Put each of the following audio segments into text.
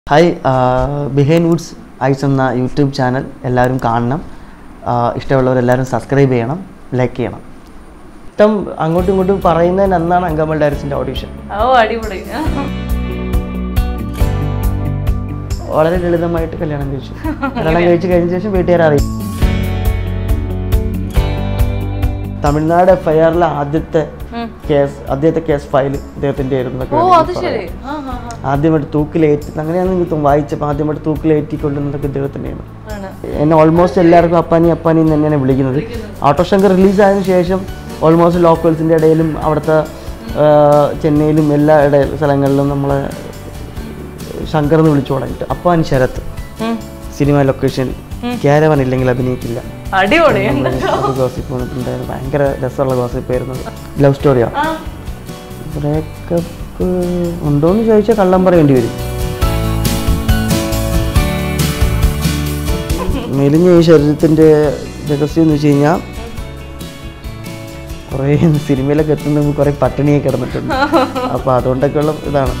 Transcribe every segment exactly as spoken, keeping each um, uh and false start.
Hi, uh, Behind Woods Eyes on the YouTube channel. എല്ലാവരും കാണണം. ഇഷ്ടമുള്ളവർ എല്ലാവരും സബ്സ്ക്രൈബ് ചെയ്യണം, ലൈക്ക് ചെയ്യണം. ഇഷ്ടം അങ്ങോട്ടും ഇങ്ങോട്ടും പറയുന്നതിന് അന്നാണ് അങ്കമാലി ഡയറീസിന്റെ ഓഡിഷൻ. ഓ അടിപൊളി. വളരെ ലളിതമായിട്ട് കല്യാണം കഴിച്ചു. കല്യാണം കഴിച്ചു കഴിഞ്ഞ ശേഷം വീട്ടുകാരെ അറിയും. തമിഴ്നാട് എഫ് ഐ ആറിലെ ആദ്യത്തെ കേസ് ആദ്യത്തെ കേസ് ഫയൽ ഇദ്ദേഹത്തിൻ്റെ ആയിരുന്നു. ആദ്യമായിട്ട് തൂക്കിലേറ്റി അങ്ങനെയാണ് എനിക്ക് വായിച്ചപ്പോൾ ആദ്യമായിട്ട് തൂക്കിലേറ്റിക്കൊള്ളുന്നതൊക്കെ ഇദ്ദേഹത്തിൻ്റെയാണ്. എന്നെ ഓൾമോസ്റ്റ് എല്ലാവർക്കും അപ്പാനി അപ്പാനി എന്ന് തന്നെയാണ് വിളിക്കുന്നത്. ഓട്ടോശങ്കർ റിലീസായതിനു ശേഷം ഓൾമോസ്റ്റ് ലോക്കൽസിൻ്റെ ഇടയിലും അവിടുത്തെ ചെന്നൈയിലും എല്ലാ ഇട സ്ഥലങ്ങളിലും നമ്മളെ ശങ്കർ എന്ന് വിളിച്ചു തുടങ്ങിയിട്ട് അപ്പാനി ശരത്ത് സിനിമ ലൊക്കേഷനിൽ ക്യാരവൻ ഇല്ലെങ്കിൽ അഭിനയിക്കില്ല. ഗോസിപ്പ് വന്നിട്ടുണ്ടായിരുന്നു. ഭയങ്കര രസമുള്ള ഗോസിപ്പായിരുന്നു. ലവ് സ്റ്റോറിയാണ്. ബ്രേക്കപ്പ് ഉണ്ടോയെന്ന് ചോദിച്ചാൽ കള്ളം പറയേണ്ടി വരും. മെലിഞ്ഞ ഈ ശരീരത്തിൻ്റെ രഹസ്യം എന്ന് വെച്ച് കഴിഞ്ഞാൽ കുറേ സിനിമയിലൊക്കെ എത്തുന്ന കുറേ പട്ടിണിയൊക്കെ കിടന്നിട്ടുണ്ട്. അപ്പോൾ അതുകൊണ്ടൊക്കെയുള്ള ഇതാണ്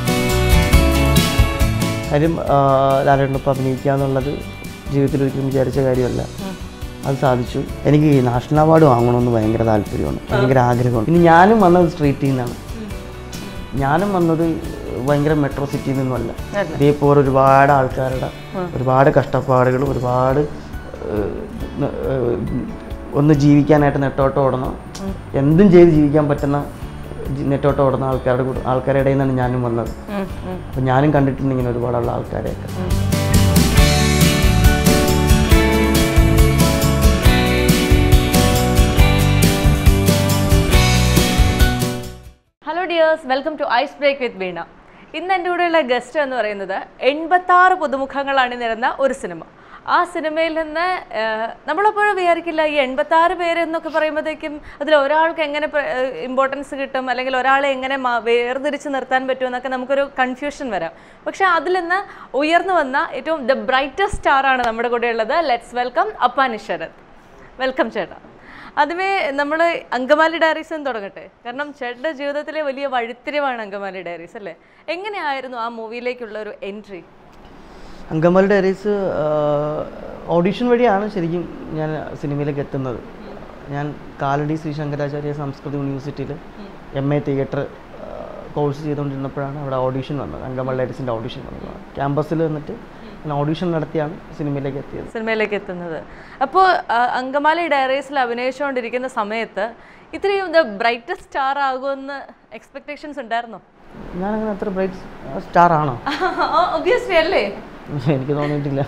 കാര്യം. ലാലേട്ടനൊപ്പം അഭിനയിക്കുക എന്നുള്ളത് ജീവിതത്തിൽ ഒരിക്കലും വിചാരിച്ച കാര്യമല്ല. അത് സാധിച്ചു. എനിക്ക് നാഷണൽ അവാർഡ് വാങ്ങണമെന്ന് ഭയങ്കര താല്പര്യമാണ്, ഭയങ്കര ആഗ്രഹമാണ്. ഇനി ഞാനും വന്നത് സ്ട്രീറ്റിൽ നിന്നാണ്. ഞാനും വന്നത് ഭയങ്കര മെട്രോ സിറ്റിയിൽ നിന്നുമല്ല. ഇതേപോലെ ഒരുപാട് ആൾക്കാരുടെ ഒരുപാട് കഷ്ടപ്പാടുകളും ഒരുപാട് ഒന്ന് ജീവിക്കാനായിട്ട് നെട്ടോട്ടം ഓടണം, എന്തും ചെയ്ത് ജീവിക്കാൻ പറ്റുന്ന നെട്ടോട്ടം ഓടുന്ന ആൾക്കാരുടെ കൂടെ ആൾക്കാരുടെ ഇടയിൽ നിന്നാണ് ഞാനും വന്നത്. അപ്പം ഞാനും കണ്ടിട്ടുണ്ട് ഇങ്ങനെ ഒരുപാടുള്ള ആൾക്കാരെയൊക്കെ. Hello dears, welcome to ice break with Veena. ഇന്ന് എൻ്റെ കൂടെയുള്ള ഗസ്റ്റ് എന്ന് പറയുന്നത് എൺപത്താറ് പുതുമുഖങ്ങളാണ് നിരന്ന ഒരു സിനിമ. ആ സിനിമയിൽ നിന്ന് നമ്മളെപ്പോഴും വിചാരിക്കില്ല ഈ എൺപത്താറ് പേര് എന്നൊക്കെ പറയുമ്പോഴത്തേക്കും അതിൽ ഒരാൾക്ക് എങ്ങനെ ഇമ്പോർട്ടൻസ് കിട്ടും, അല്ലെങ്കിൽ ഒരാളെ എങ്ങനെ വേർതിരിച്ച് നിർത്താൻ പറ്റുമെന്നൊക്കെ നമുക്കൊരു കൺഫ്യൂഷൻ വരാം. പക്ഷെ അതിൽ നിന്ന് ഉയർന്നു വന്ന ഏറ്റവും ദ ബ്രൈറ്റസ്റ്റ് സ്റ്റാറാണ് നമ്മുടെ കൂടെ ഉള്ളത്. Let's welcome Appani Sharath. Welcome ചേട്ടാ. അതുമേ നമ്മൾ അങ്കമാലി ഡയറീസ് എന്ന് തുടങ്ങട്ടെ. കാരണം ചേട്ടൻ്റെ ജീവിതത്തിലെ വലിയ വഴിത്തിരിവാണ് അങ്കമാലി ഡയറീസ് അല്ലേ. എങ്ങനെയായിരുന്നു ആ മൂവിയിലേക്കുള്ള ഒരു എൻട്രി? അങ്കമാലി ഡയറീസ് ഓഡിഷൻ വഴിയാണ് ശരിക്കും ഞാൻ സിനിമയിലേക്ക് എത്തുന്നത്. ഞാൻ കാലടി ശ്രീ ശങ്കരാചാര്യ സംസ്കൃത യൂണിവേഴ്സിറ്റിയിൽ എം എ തിയേറ്റർ കോഴ്സ് ചെയ്തുകൊണ്ടിരുന്നപ്പോഴാണ് അവിടെ ഓഡിഷൻ വന്നത്. അങ്കമാലി ഡയറീസിൻ്റെ ഓഡിഷൻ വന്നത്. ക്യാമ്പസിൽ വന്നിട്ട് ഞാൻ ഓഡിഷൻ നടത്തിയാണ് സിനിമയിലേക്ക് എത്തിയത് സിനിമയിലേക്ക് എത്തുന്നത്. അപ്പോൾ അങ്കമാലി ഡയറീസിൽ അഭിനയിച്ചുകൊണ്ടിരിക്കുന്ന സമയത്ത് ഇത്രയും ദ ബ്രൈറ്റസ്റ്റ് സ്റ്റാർ ആകുമെന്ന് എക്സ്പെക്ടേഷൻസ് ഉണ്ടായിരുന്നോ? ഞാനങ്ങനെ അത്ര ബ്രൈറ്റ് സ്റ്റാർ ആണോ? ഒബ്വിയസ്ലി അല്ലേ. എനിക്ക് തോന്നിയിട്ടില്ല.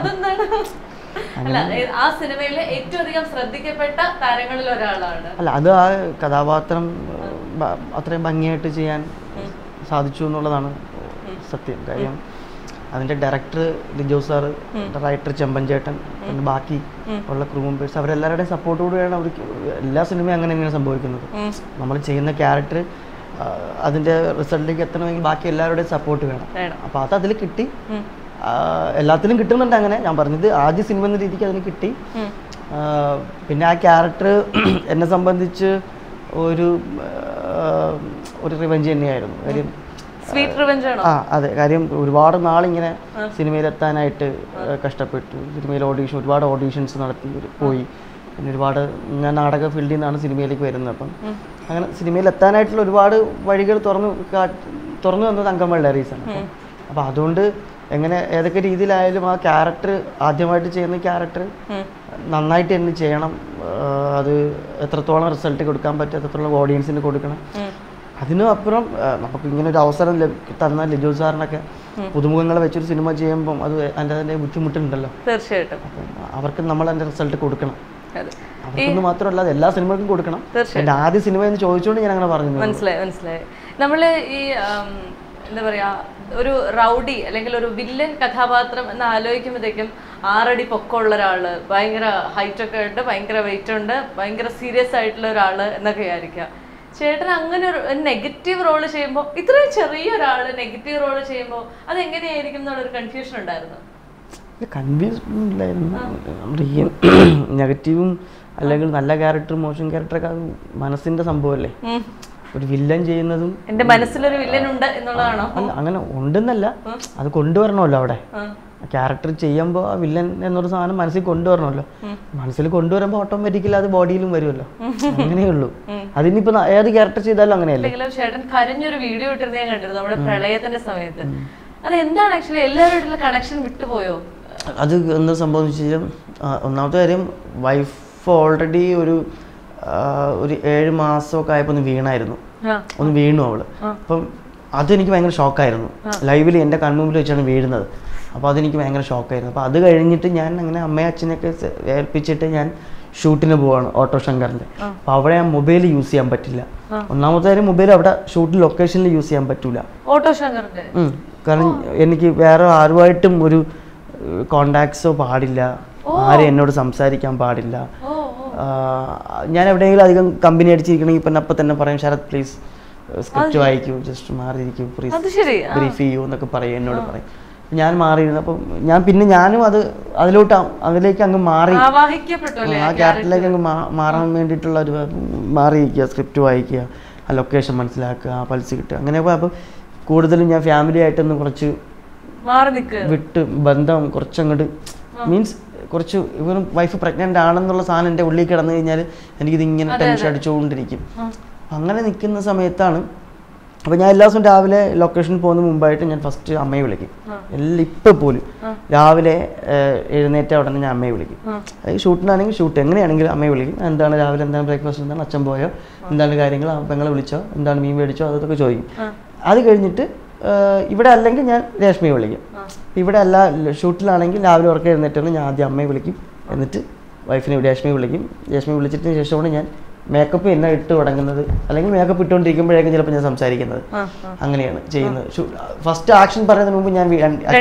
ആ സിനിമയിലെ ഏറ്റവും അധികം ശ്രദ്ധിക്കപ്പെട്ട താരങ്ങളിൽ ഒരാളാണ്. അല്ല, അത് ആ കഥാപാത്രം അത്രയും ഭംഗിയായിട്ട് ചെയ്യാൻ സാധിച്ചു എന്നുള്ളതാണ് സത്യം. കാര്യം അതിൻ്റെ ഡയറക്ടർ ലിജോ സാറ്, റൈറ്റർ ചെമ്പൻചേട്ടൻ, പിന്നെ ബാക്കി ഉള്ള ക്രൂ മെമ്പേഴ്സ് അവരെല്ലാവരുടെയും സപ്പോർട്ടോടുകൂടിയാണ് അവർക്ക് എല്ലാ സിനിമയും അങ്ങനെ തന്നെയാണ് സംഭവിക്കുന്നത്. നമ്മൾ ചെയ്യുന്ന ക്യാരക്ടർ അതിൻ്റെ റിസൾട്ടിലേക്ക് എത്തണമെങ്കിൽ ബാക്കി എല്ലാവരുടെയും സപ്പോർട്ട് വേണം. അപ്പോൾ അത് അതിൽ കിട്ടി, എല്ലാത്തിലും കിട്ടുന്നുണ്ട്. അങ്ങനെ ഞാൻ പറഞ്ഞത് ആദ്യ സിനിമ എന്ന രീതിക്ക് അതിന് കിട്ടി. പിന്നെ ആ ക്യാരക്ടർ എന്നെ സംബന്ധിച്ച് ഒരു ഒരു റിവെഞ്ച് തന്നെയായിരുന്നു. കാര്യം ആ അതെ, കാര്യം ഒരുപാട് നാളിങ്ങനെ സിനിമയിലെത്താനായിട്ട് കഷ്ടപ്പെട്ടു. സിനിമയിൽ ഓഡീഷൻ ഒരുപാട് ഓഡീഷൻസ് നടത്തി പോയി. പിന്നെ ഒരുപാട് ഞാൻ നാടക ഫീൽഡിൽ നിന്നാണ് സിനിമയിലേക്ക് വരുന്നത്. അപ്പം അങ്ങനെ സിനിമയിൽ എത്താനായിട്ടുള്ള ഒരുപാട് വഴികൾ തുറന്നു തുറന്നു തന്നത് അങ്കമാലി ഡയറീസാണ്. അപ്പം അതുകൊണ്ട് എങ്ങനെ ഏതൊക്കെ രീതിയിലായാലും ആ ക്യാരക്ടർ ആദ്യമായിട്ട് ചെയ്യുന്ന ക്യാരക്ടർ നന്നായിട്ട് തന്നെ ചെയ്യണം. അത് എത്രത്തോളം റിസൾട്ട് കൊടുക്കാൻ പറ്റും, എത്രത്തോളം ഓഡിയൻസിന് കൊടുക്കണം. അതിനും അപ്പുറം നമുക്ക് ഇങ്ങനെ ഒരു അവസരം തന്ന ലിജോ സാറിനൊക്കെ പുതുമുഖങ്ങളെ വെച്ചൊരു സിനിമ ചെയ്യുമ്പം അത് അതിൻ്റെ അതിൻ്റെ ബുദ്ധിമുട്ടുണ്ടല്ലോ. തീർച്ചയായിട്ടും അവർക്ക് നമ്മൾ അതിൻ്റെ റിസൾട്ട് കൊടുക്കണം. അവർക്കൊന്നും മാത്രമല്ല, അത് എല്ലാ സിനിമകൾക്കും കൊടുക്കണം. എൻ്റെ ആദ്യ സിനിമ എന്ന് ചോദിച്ചുകൊണ്ട് ഞാൻ അങ്ങനെ പറഞ്ഞു. മനസ്സിലായി മനസ്സിലായി നമ്മൾ ഈ എന്താ പറയാ ഒരു റൗഡി അല്ലെങ്കിൽ ഒരു വില്ലൻ കഥാപാത്രം എന്ന് ആലോചിക്കുമ്പോഴത്തേക്കും ആറടി പൊക്കമുള്ള ഒരാള്, ഭയങ്കര ഹൈറ്റ് ഒക്കെ ഉണ്ട്, ഭയങ്കര വെയിറ്റ് ഉണ്ട്, ഭയങ്കര സീരിയസ് ആയിട്ടുള്ള ഒരാള് എന്നൊക്കെ വിചാരിക്കാം. ചേട്ടൻ അങ്ങനെ ഒരു നെഗറ്റീവ് റോള് ചെയ്യുമ്പോൾ, ഇത്രയും ചെറിയൊരാള് നെഗറ്റീവ് റോള് ചെയ്യുമ്പോൾ അതെങ്ങനെയായിരിക്കും എന്നുള്ളൊരു കൺഫ്യൂഷൻ ഉണ്ടായിരുന്നു? കൺഫ്യൂഷൻ ഇല്ലായിരുന്നു. നമ്മുടെ ഈ നെഗറ്റീവും അല്ലെങ്കിൽ നല്ല ക്യാരക്ടറും മോശം ക്യാരക്ടറൊക്കെ അത് മനസ്സിൻ്റെ സംഭവമല്ലേ. ഒരു വില്ലൻ ചെയ്യുന്നതും എന്റെ മനസ്സിലൊരു വില്ലൻ ഉണ്ട് എന്നുള്ളതാണോ? അല്ല, അങ്ങനെ ഉണ്ടെന്നല്ല, അത് കൊണ്ടുവരണമല്ലോ അവിടെ. ക്യാരക്ടർ ചെയ്യുമ്പോൾ ആ വില്ലൻ എന്നൊരു സാധനം മനസ്സിൽ കൊണ്ടുവരണമല്ലോ. മനസ്സിൽ കൊണ്ടുവരുമ്പോൾ ഓട്ടോമാറ്റിക്കലി അത് ബോഡിയിലും വരുമല്ലോ. അങ്ങനെയുള്ളൂ. അതിനിപ്പോ ഏത് ക്യാരക്ടർ ചെയ്താലും അങ്ങനെയല്ലേ. ചേട്ടൻ കരഞ്ഞൊരു വീഡിയോ ഇട്ടിരുന്ന ഞാൻ കണ്ടിരുന്നു നമ്മുടെ പ്രളയത്തിന്റെ സമയത്ത്. അത് എന്താണ് ആക്ച്വലി എല്ലാവരുമായിട്ടുള്ള കണക്ഷൻ വിട്ടുപോയോ? അത് എന്താ സംഭവിച്ചാൽ, ഒന്നാമത്തെ കാര്യം വൈഫ് ഓൾറെഡി ഒരു ഒരു ഏഴ് മാസമൊക്കെ ആയപ്പോൾ ഒന്ന് വീണായിരുന്നു. ഒന്ന് വീണു അവള്. അപ്പം അതെനിക്ക് ഭയങ്കര ഷോക്കായിരുന്നു. ലൈവിൽ എൻ്റെ കൺമുമ്പിൽ വെച്ചാണ് വീഴുന്നത്. അപ്പോൾ അതെനിക്ക് ഭയങ്കര ഷോക്കായിരുന്നു. അപ്പോൾ അത് കഴിഞ്ഞിട്ട് ഞാൻ അങ്ങനെ അമ്മയും അച്ഛനൊക്കെ ഏൽപ്പിച്ചിട്ട് ഞാൻ ഷൂട്ടിന് പോവാണ് ഓട്ടോ ശങ്കറിൻ്റെ. അപ്പോൾ അവിടെ ഞാൻ മൊബൈൽ യൂസ് ചെയ്യാൻ പറ്റില്ല. ഒന്നാമത്തെ കാര്യം മൊബൈൽ അവിടെ ഷൂട്ട് ലൊക്കേഷനിൽ യൂസ് ചെയ്യാൻ പറ്റൂല. ഓട്ടോ ശങ്കറിന്റെ കാരണം എനിക്ക് വേറെ ആരുമായിട്ടും ഒരു കോണ്ടാക്ട്സോ പാടില്ല, ആരും എന്നോട് സംസാരിക്കാൻ പാടില്ല. ഞാൻ എവിടെയെങ്കിലും അധികം കമ്പനി അടിച്ചിരിക്കണമെങ്കിൽ ഇപ്പം അപ്പം തന്നെ പറയും, ശരത് പ്ലീസ് സ്ക്രിപ്റ്റ് വായിക്കൂ, ജസ്റ്റ് മാറിയിരിക്കൂ, പ്ലീസ് ബ്രീഫ് ചെയ്യൂ എന്നൊക്കെ പറയും, എന്നോട് പറയും. ഞാൻ മാറിയിരുന്നു. അപ്പം ഞാൻ പിന്നെ ഞാനും അത് അതിലോട്ട് അതിലേക്ക് അങ്ങ് മാറി, ആ ക്യാരക്ടറിലേക്ക് അങ്ങ് മാറാൻ വേണ്ടിയിട്ടുള്ള ഒരു മാറിയിരിക്കുക, സ്ക്രിപ്റ്റ് വായിക്കുക, ആ ലൊക്കേഷൻ മനസ്സിലാക്കുക, ആ പൾസ് കിട്ടുക, അങ്ങനെയൊക്കെ. അപ്പം കൂടുതലും ഞാൻ ഫാമിലി ആയിട്ടൊന്ന് കുറച്ച് വിട്ട് ബന്ധം കുറച്ചങ്ങോട്ട്, മീൻസ് കുറച്ച് ഇവരും വൈഫ് പ്രഗ്നൻ്റ് ആണെന്നുള്ള സാധനം എൻ്റെ ഉള്ളിൽ കിടന്നു കഴിഞ്ഞാൽ എനിക്കിതിങ്ങനെ ടെൻഷൻ അടിച്ചുകൊണ്ടിരിക്കും. അങ്ങനെ നിൽക്കുന്ന സമയത്താണ്, അപ്പോൾ ഞാൻ എല്ലാ ദിവസവും രാവിലെ ലൊക്കേഷനിൽ പോകുന്ന മുമ്പായിട്ട് ഞാൻ ഫസ്റ്റ് അമ്മയെ വിളിക്കും. എല്ലാം ഇപ്പം പോലും രാവിലെ എഴുന്നേറ്റ ഉടനെ ഞാൻ അമ്മയെ വിളിക്കും. ഷൂട്ടിനാണെങ്കിൽ ഷൂട്ട് എങ്ങനെയാണെങ്കിലും അമ്മയെ വിളിക്കും. എന്താണ് രാവിലെ, എന്താണ് ബ്രേക്ക്ഫാസ്റ്റ്, എന്താണ് അച്ഛൻ പോയോ, എന്താണ് കാര്യങ്ങൾ, പെങ്ങളെ വിളിച്ചോ, എന്താണ് മീൻ മേടിച്ചോ, അതൊക്കെ ചോദിക്കും. അത് കഴിഞ്ഞിട്ട് ഇവിടെ അല്ലെങ്കിൽ ഞാൻ രേഷ്മയെ വിളിക്കും. ഇവിടെ അല്ല ഷൂട്ടിലാണെങ്കിൽ രാവിലെ ഉറക്കം എഴുന്നേറ്റാണ് ഞാൻ ആദ്യം അമ്മയെ വിളിക്കും, എന്നിട്ട് വൈഫിനെ രേഷ്മയെ വിളിക്കും. രേഷ്മയെ വിളിച്ചിട്ട് ശേഷമാണ് ഞാൻ മേക്കപ്പ് എന്നെ ഇട്ട് തുടങ്ങുന്നത്, അല്ലെങ്കിൽ മേക്കപ്പ് ഇട്ടുകൊണ്ടിരിക്കുമ്പോഴേക്കും ചിലപ്പോൾ ഞാൻ സംസാരിക്കുന്നത്. അങ്ങനെയാണ് ചെയ്യുന്നത്. ഫസ്റ്റ് ആക്ഷൻ പറയുന്നതിന് മുമ്പ് ഞാൻ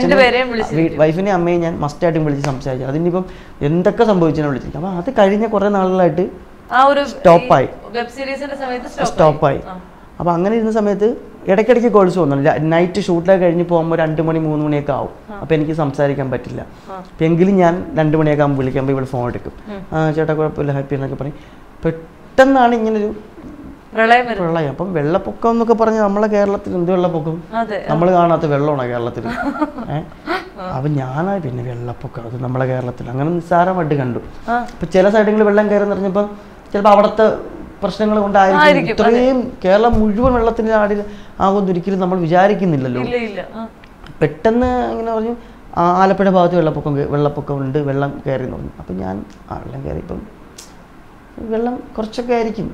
വൈഫിനെ അമ്മയെ ഞാൻ മസ്റ്റായിട്ടും വിളിച്ച് സംസാരിച്ചു. അതിനിപ്പം എന്തൊക്കെ സംഭവിച്ചാൽ വിളിച്ചിരിക്കും. അപ്പം അത് കഴിഞ്ഞ കുറേ നാളുകളായിട്ട് സ്റ്റോപ്പായി സ്റ്റോപ്പായി അപ്പോൾ അങ്ങനെ ഇരുന്ന സമയത്ത് ഇടയ്ക്കിടയ്ക്ക് കോൾസ് വന്നു. നൈറ്റ് ഷൂട്ടിലൊക്കെ കഴിഞ്ഞ് പോകുമ്പോൾ രണ്ട് മണി മൂന്ന് മണിയൊക്കെ ആവും. അപ്പോൾ എനിക്ക് സംസാരിക്കാൻ പറ്റില്ല. അപ്പം എങ്കിലും ഞാൻ രണ്ട് മണിയൊക്കെ ആകുമ്പോൾ വിളിക്കുമ്പോൾ ഇവിടെ ഫോൺ എടുക്കും. ആ ചേട്ടാ കുഴപ്പമില്ല, ഹാപ്പി എന്നൊക്കെ പറയും. പെട്ടെന്നാണ് ഇങ്ങനൊരു പ്രളയം. അപ്പം വെള്ളപ്പൊക്കം എന്നൊക്കെ പറഞ്ഞാൽ നമ്മളെ കേരളത്തിൽ എന്ത് വെള്ളപ്പൊക്കം, നമ്മൾ കാണാത്ത വെള്ളമാണോ കേരളത്തിൽ? ഏഹ് അപ്പം ഞാനാ പിന്നെ വെള്ളപ്പൊക്കം അത് നമ്മളെ കേരളത്തിൽ അങ്ങനെ നിസ്സാരമായിട്ട് കണ്ടു. അപ്പം ചില സൈഡുകളിൽ വെള്ളം കയറി നിറഞ്ഞപ്പോൾ ചിലപ്പോൾ അവിടുത്തെ പ്രശ്നങ്ങൾ കൊണ്ടായിരിക്കും ഇത്രയും കേരളം മുഴുവൻ വെള്ളത്തിൻ്റെ നാടിൽ ആകുമെന്ന് ഒരിക്കലും നമ്മൾ വിചാരിക്കുന്നില്ലല്ലോ. പെട്ടെന്ന് ഇങ്ങനെ പറഞ്ഞു ആലപ്പുഴ ഭാഗത്ത് വെള്ളപ്പൊക്കം വെള്ളപ്പൊക്കം ഉണ്ട്, വെള്ളം കയറി എന്ന് പറഞ്ഞു. അപ്പം ഞാൻ ആ വെള്ളം കയറി, ഇപ്പം വെള്ളം കുറച്ചൊക്കെ ആയിരിക്കും,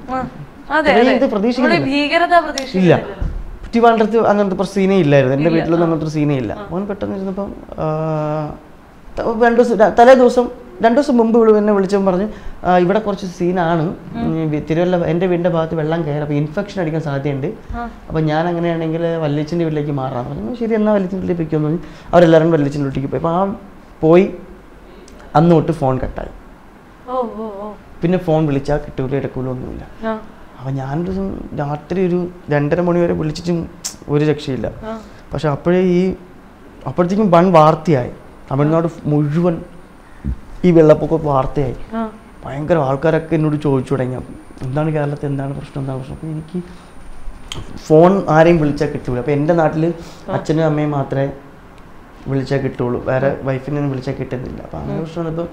പ്രതീക്ഷിക്കില്ല. ട്രിവാൻഡ്രത്ത് അങ്ങനത്തെ ഒരു സീനേ ഇല്ലായിരുന്നു, എൻ്റെ വീട്ടിലൊന്നും അങ്ങനത്തെ ഒരു സീനേ ഇല്ല. അവൻ പെട്ടെന്ന് ഇരുന്നപ്പം രണ്ട് ദിവസം തലേ ദിവസം രണ്ടു ദിവസം മുമ്പ് ഇവിടെ എന്നെ വിളിച്ചപ്പോൾ പറഞ്ഞു ഇവിടെ കുറച്ച് സീനാണ്, തിരുവല്ല എൻ്റെ വീടിൻ്റെ ഭാഗത്ത് വെള്ളം കയറി, അപ്പോൾ ഇൻഫെക്ഷൻ അടിക്കാൻ സാധ്യതയുണ്ട്. അപ്പോൾ ഞാൻ അങ്ങനെയാണെങ്കിൽ വല്യച്ഛൻ്റെ വീട്ടിലേക്ക് മാറാൻ പറഞ്ഞു. ശരി എന്നാൽ വല്യച്ഛൻ്റെ വീട്ടിലേക്ക് പോയിക്കുമെന്ന് പറഞ്ഞു. അവരെല്ലാവരും വല്യച്ഛൻ്റെ വീട്ടിലേക്ക് പോയി. അപ്പോൾ ആ പോയി അന്ന് തൊട്ട് ഫോൺ കട്ടായി. പിന്നെ ഫോൺ വിളിച്ചാൽ കിട്ടൂല, എടുക്കൂല, ഒന്നുമില്ല. അപ്പം ഞാനൊരു ദിവസം രാത്രി ഒരു രണ്ടര മണി വരെ വിളിച്ചിട്ടും ഒരു രക്ഷയില്ല. പക്ഷെ അപ്പോഴേ ഈ അപ്പോഴത്തേക്കും വൺ വാർത്തയായി, തമിഴ്നാട് മുഴുവൻ ഈ വെള്ളപ്പൊക്കം വാർത്തയായി. ഭയങ്കര ആൾക്കാരൊക്കെ എന്നോട് ചോദിച്ചു തുടങ്ങി എന്താണ് കേരളത്തിൽ, എന്താണ് പ്രശ്നം, എന്താണ് പ്രശ്നം. അപ്പോൾ എനിക്ക് ഫോൺ ആരെയും വിളിച്ചാൽ കിട്ടൂല. അപ്പോൾ എൻ്റെ നാട്ടിൽ അച്ഛനും അമ്മയും മാത്രമേ വിളിച്ചാൽ കിട്ടുള്ളൂ, വേറെ വൈഫിനൊന്നും വിളിച്ചാൽ കിട്ടുന്നില്ല. അപ്പോൾ അങ്ങനെ പ്രശ്നം വന്നപ്പോൾ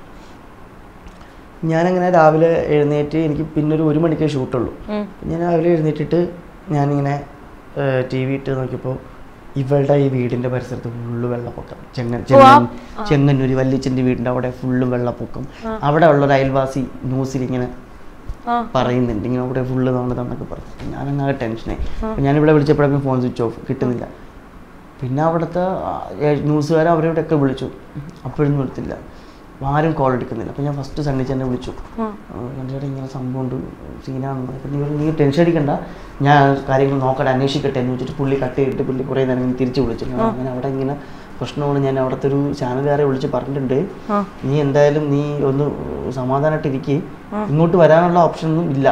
ഞാനങ്ങനെ രാവിലെ എഴുന്നേറ്റ്, എനിക്ക് പിന്നെ ഒരു ഒരു മണിക്കേ ഷൂട്ടുള്ളൂ. ഞാൻ രാവിലെ എഴുന്നേറ്റിട്ട് ഞാനിങ്ങനെ ടി വി ഇട്ട് നോക്കിയപ്പോൾ ഇവളുടെ ഈ വീടിൻ്റെ പരിസരത്ത് ഫുള്ള് വെള്ളപ്പൊക്കം. ചെങ്ങ ചെങ്ങൻ ചെങ്ങന്നൂര് വല്യച്ഛൻ്റെ വീടിൻ്റെ അവിടെ ഫുള്ളും വെള്ളപ്പൊക്കം. അവിടെ ഉള്ളൊരു അയൽവാസി ന്യൂസിൽ ഇങ്ങനെ പറയുന്നുണ്ട്, ഇങ്ങനെ അവിടെ ഫുള്ള് നമ്മളെന്നൊക്കെ പറഞ്ഞു. ഞാനങ്ങനെ ടെൻഷനായി. ഞാനിവിടെ വിളിച്ചപ്പോഴേക്കും ഫോൺ സ്വിച്ച് ഓഫ്, കിട്ടുന്നില്ല. പിന്നെ അവിടുത്തെ ന്യൂസുകാരെ അവരോടൊക്കെ വിളിച്ചു, അപ്പോഴൊന്നും എടുത്തില്ല, ആരും കോൾ എടുക്കുന്നില്ല. അപ്പോൾ ഞാൻ ഫസ്റ്റ് സണ്ണിച്ചെന്നെ വിളിച്ചു, സണ്ണിച്ചേട്ടാ ഇങ്ങനെ സംഭവം ഉണ്ട്, സീനാണെന്ന്. അപ്പം നീ നീ ടെൻഷൻ അടിക്കണ്ട, ഞാൻ കാര്യങ്ങൾ നോക്കട്ടെ, അന്വേഷിക്കട്ടെ എന്ന് വെച്ചിട്ട് പുള്ളി കട്ട് ചെയ്തിട്ട് പുള്ളി കുറേ നേരം തിരിച്ച് വിളിച്ചു. അങ്ങനെ അവിടെ ഇങ്ങനെ പ്രശ്നമാണ്, ഞാൻ അവിടുത്തെ ഒരു ചാനലുകാരെ വിളിച്ച് പറഞ്ഞിട്ടുണ്ട്, നീ എന്തായാലും നീ ഒന്ന് സമാധാനമായിട്ടിരിക്കുക, ഇങ്ങോട്ട് വരാനുള്ള ഓപ്ഷൻ ഒന്നും ഇല്ല,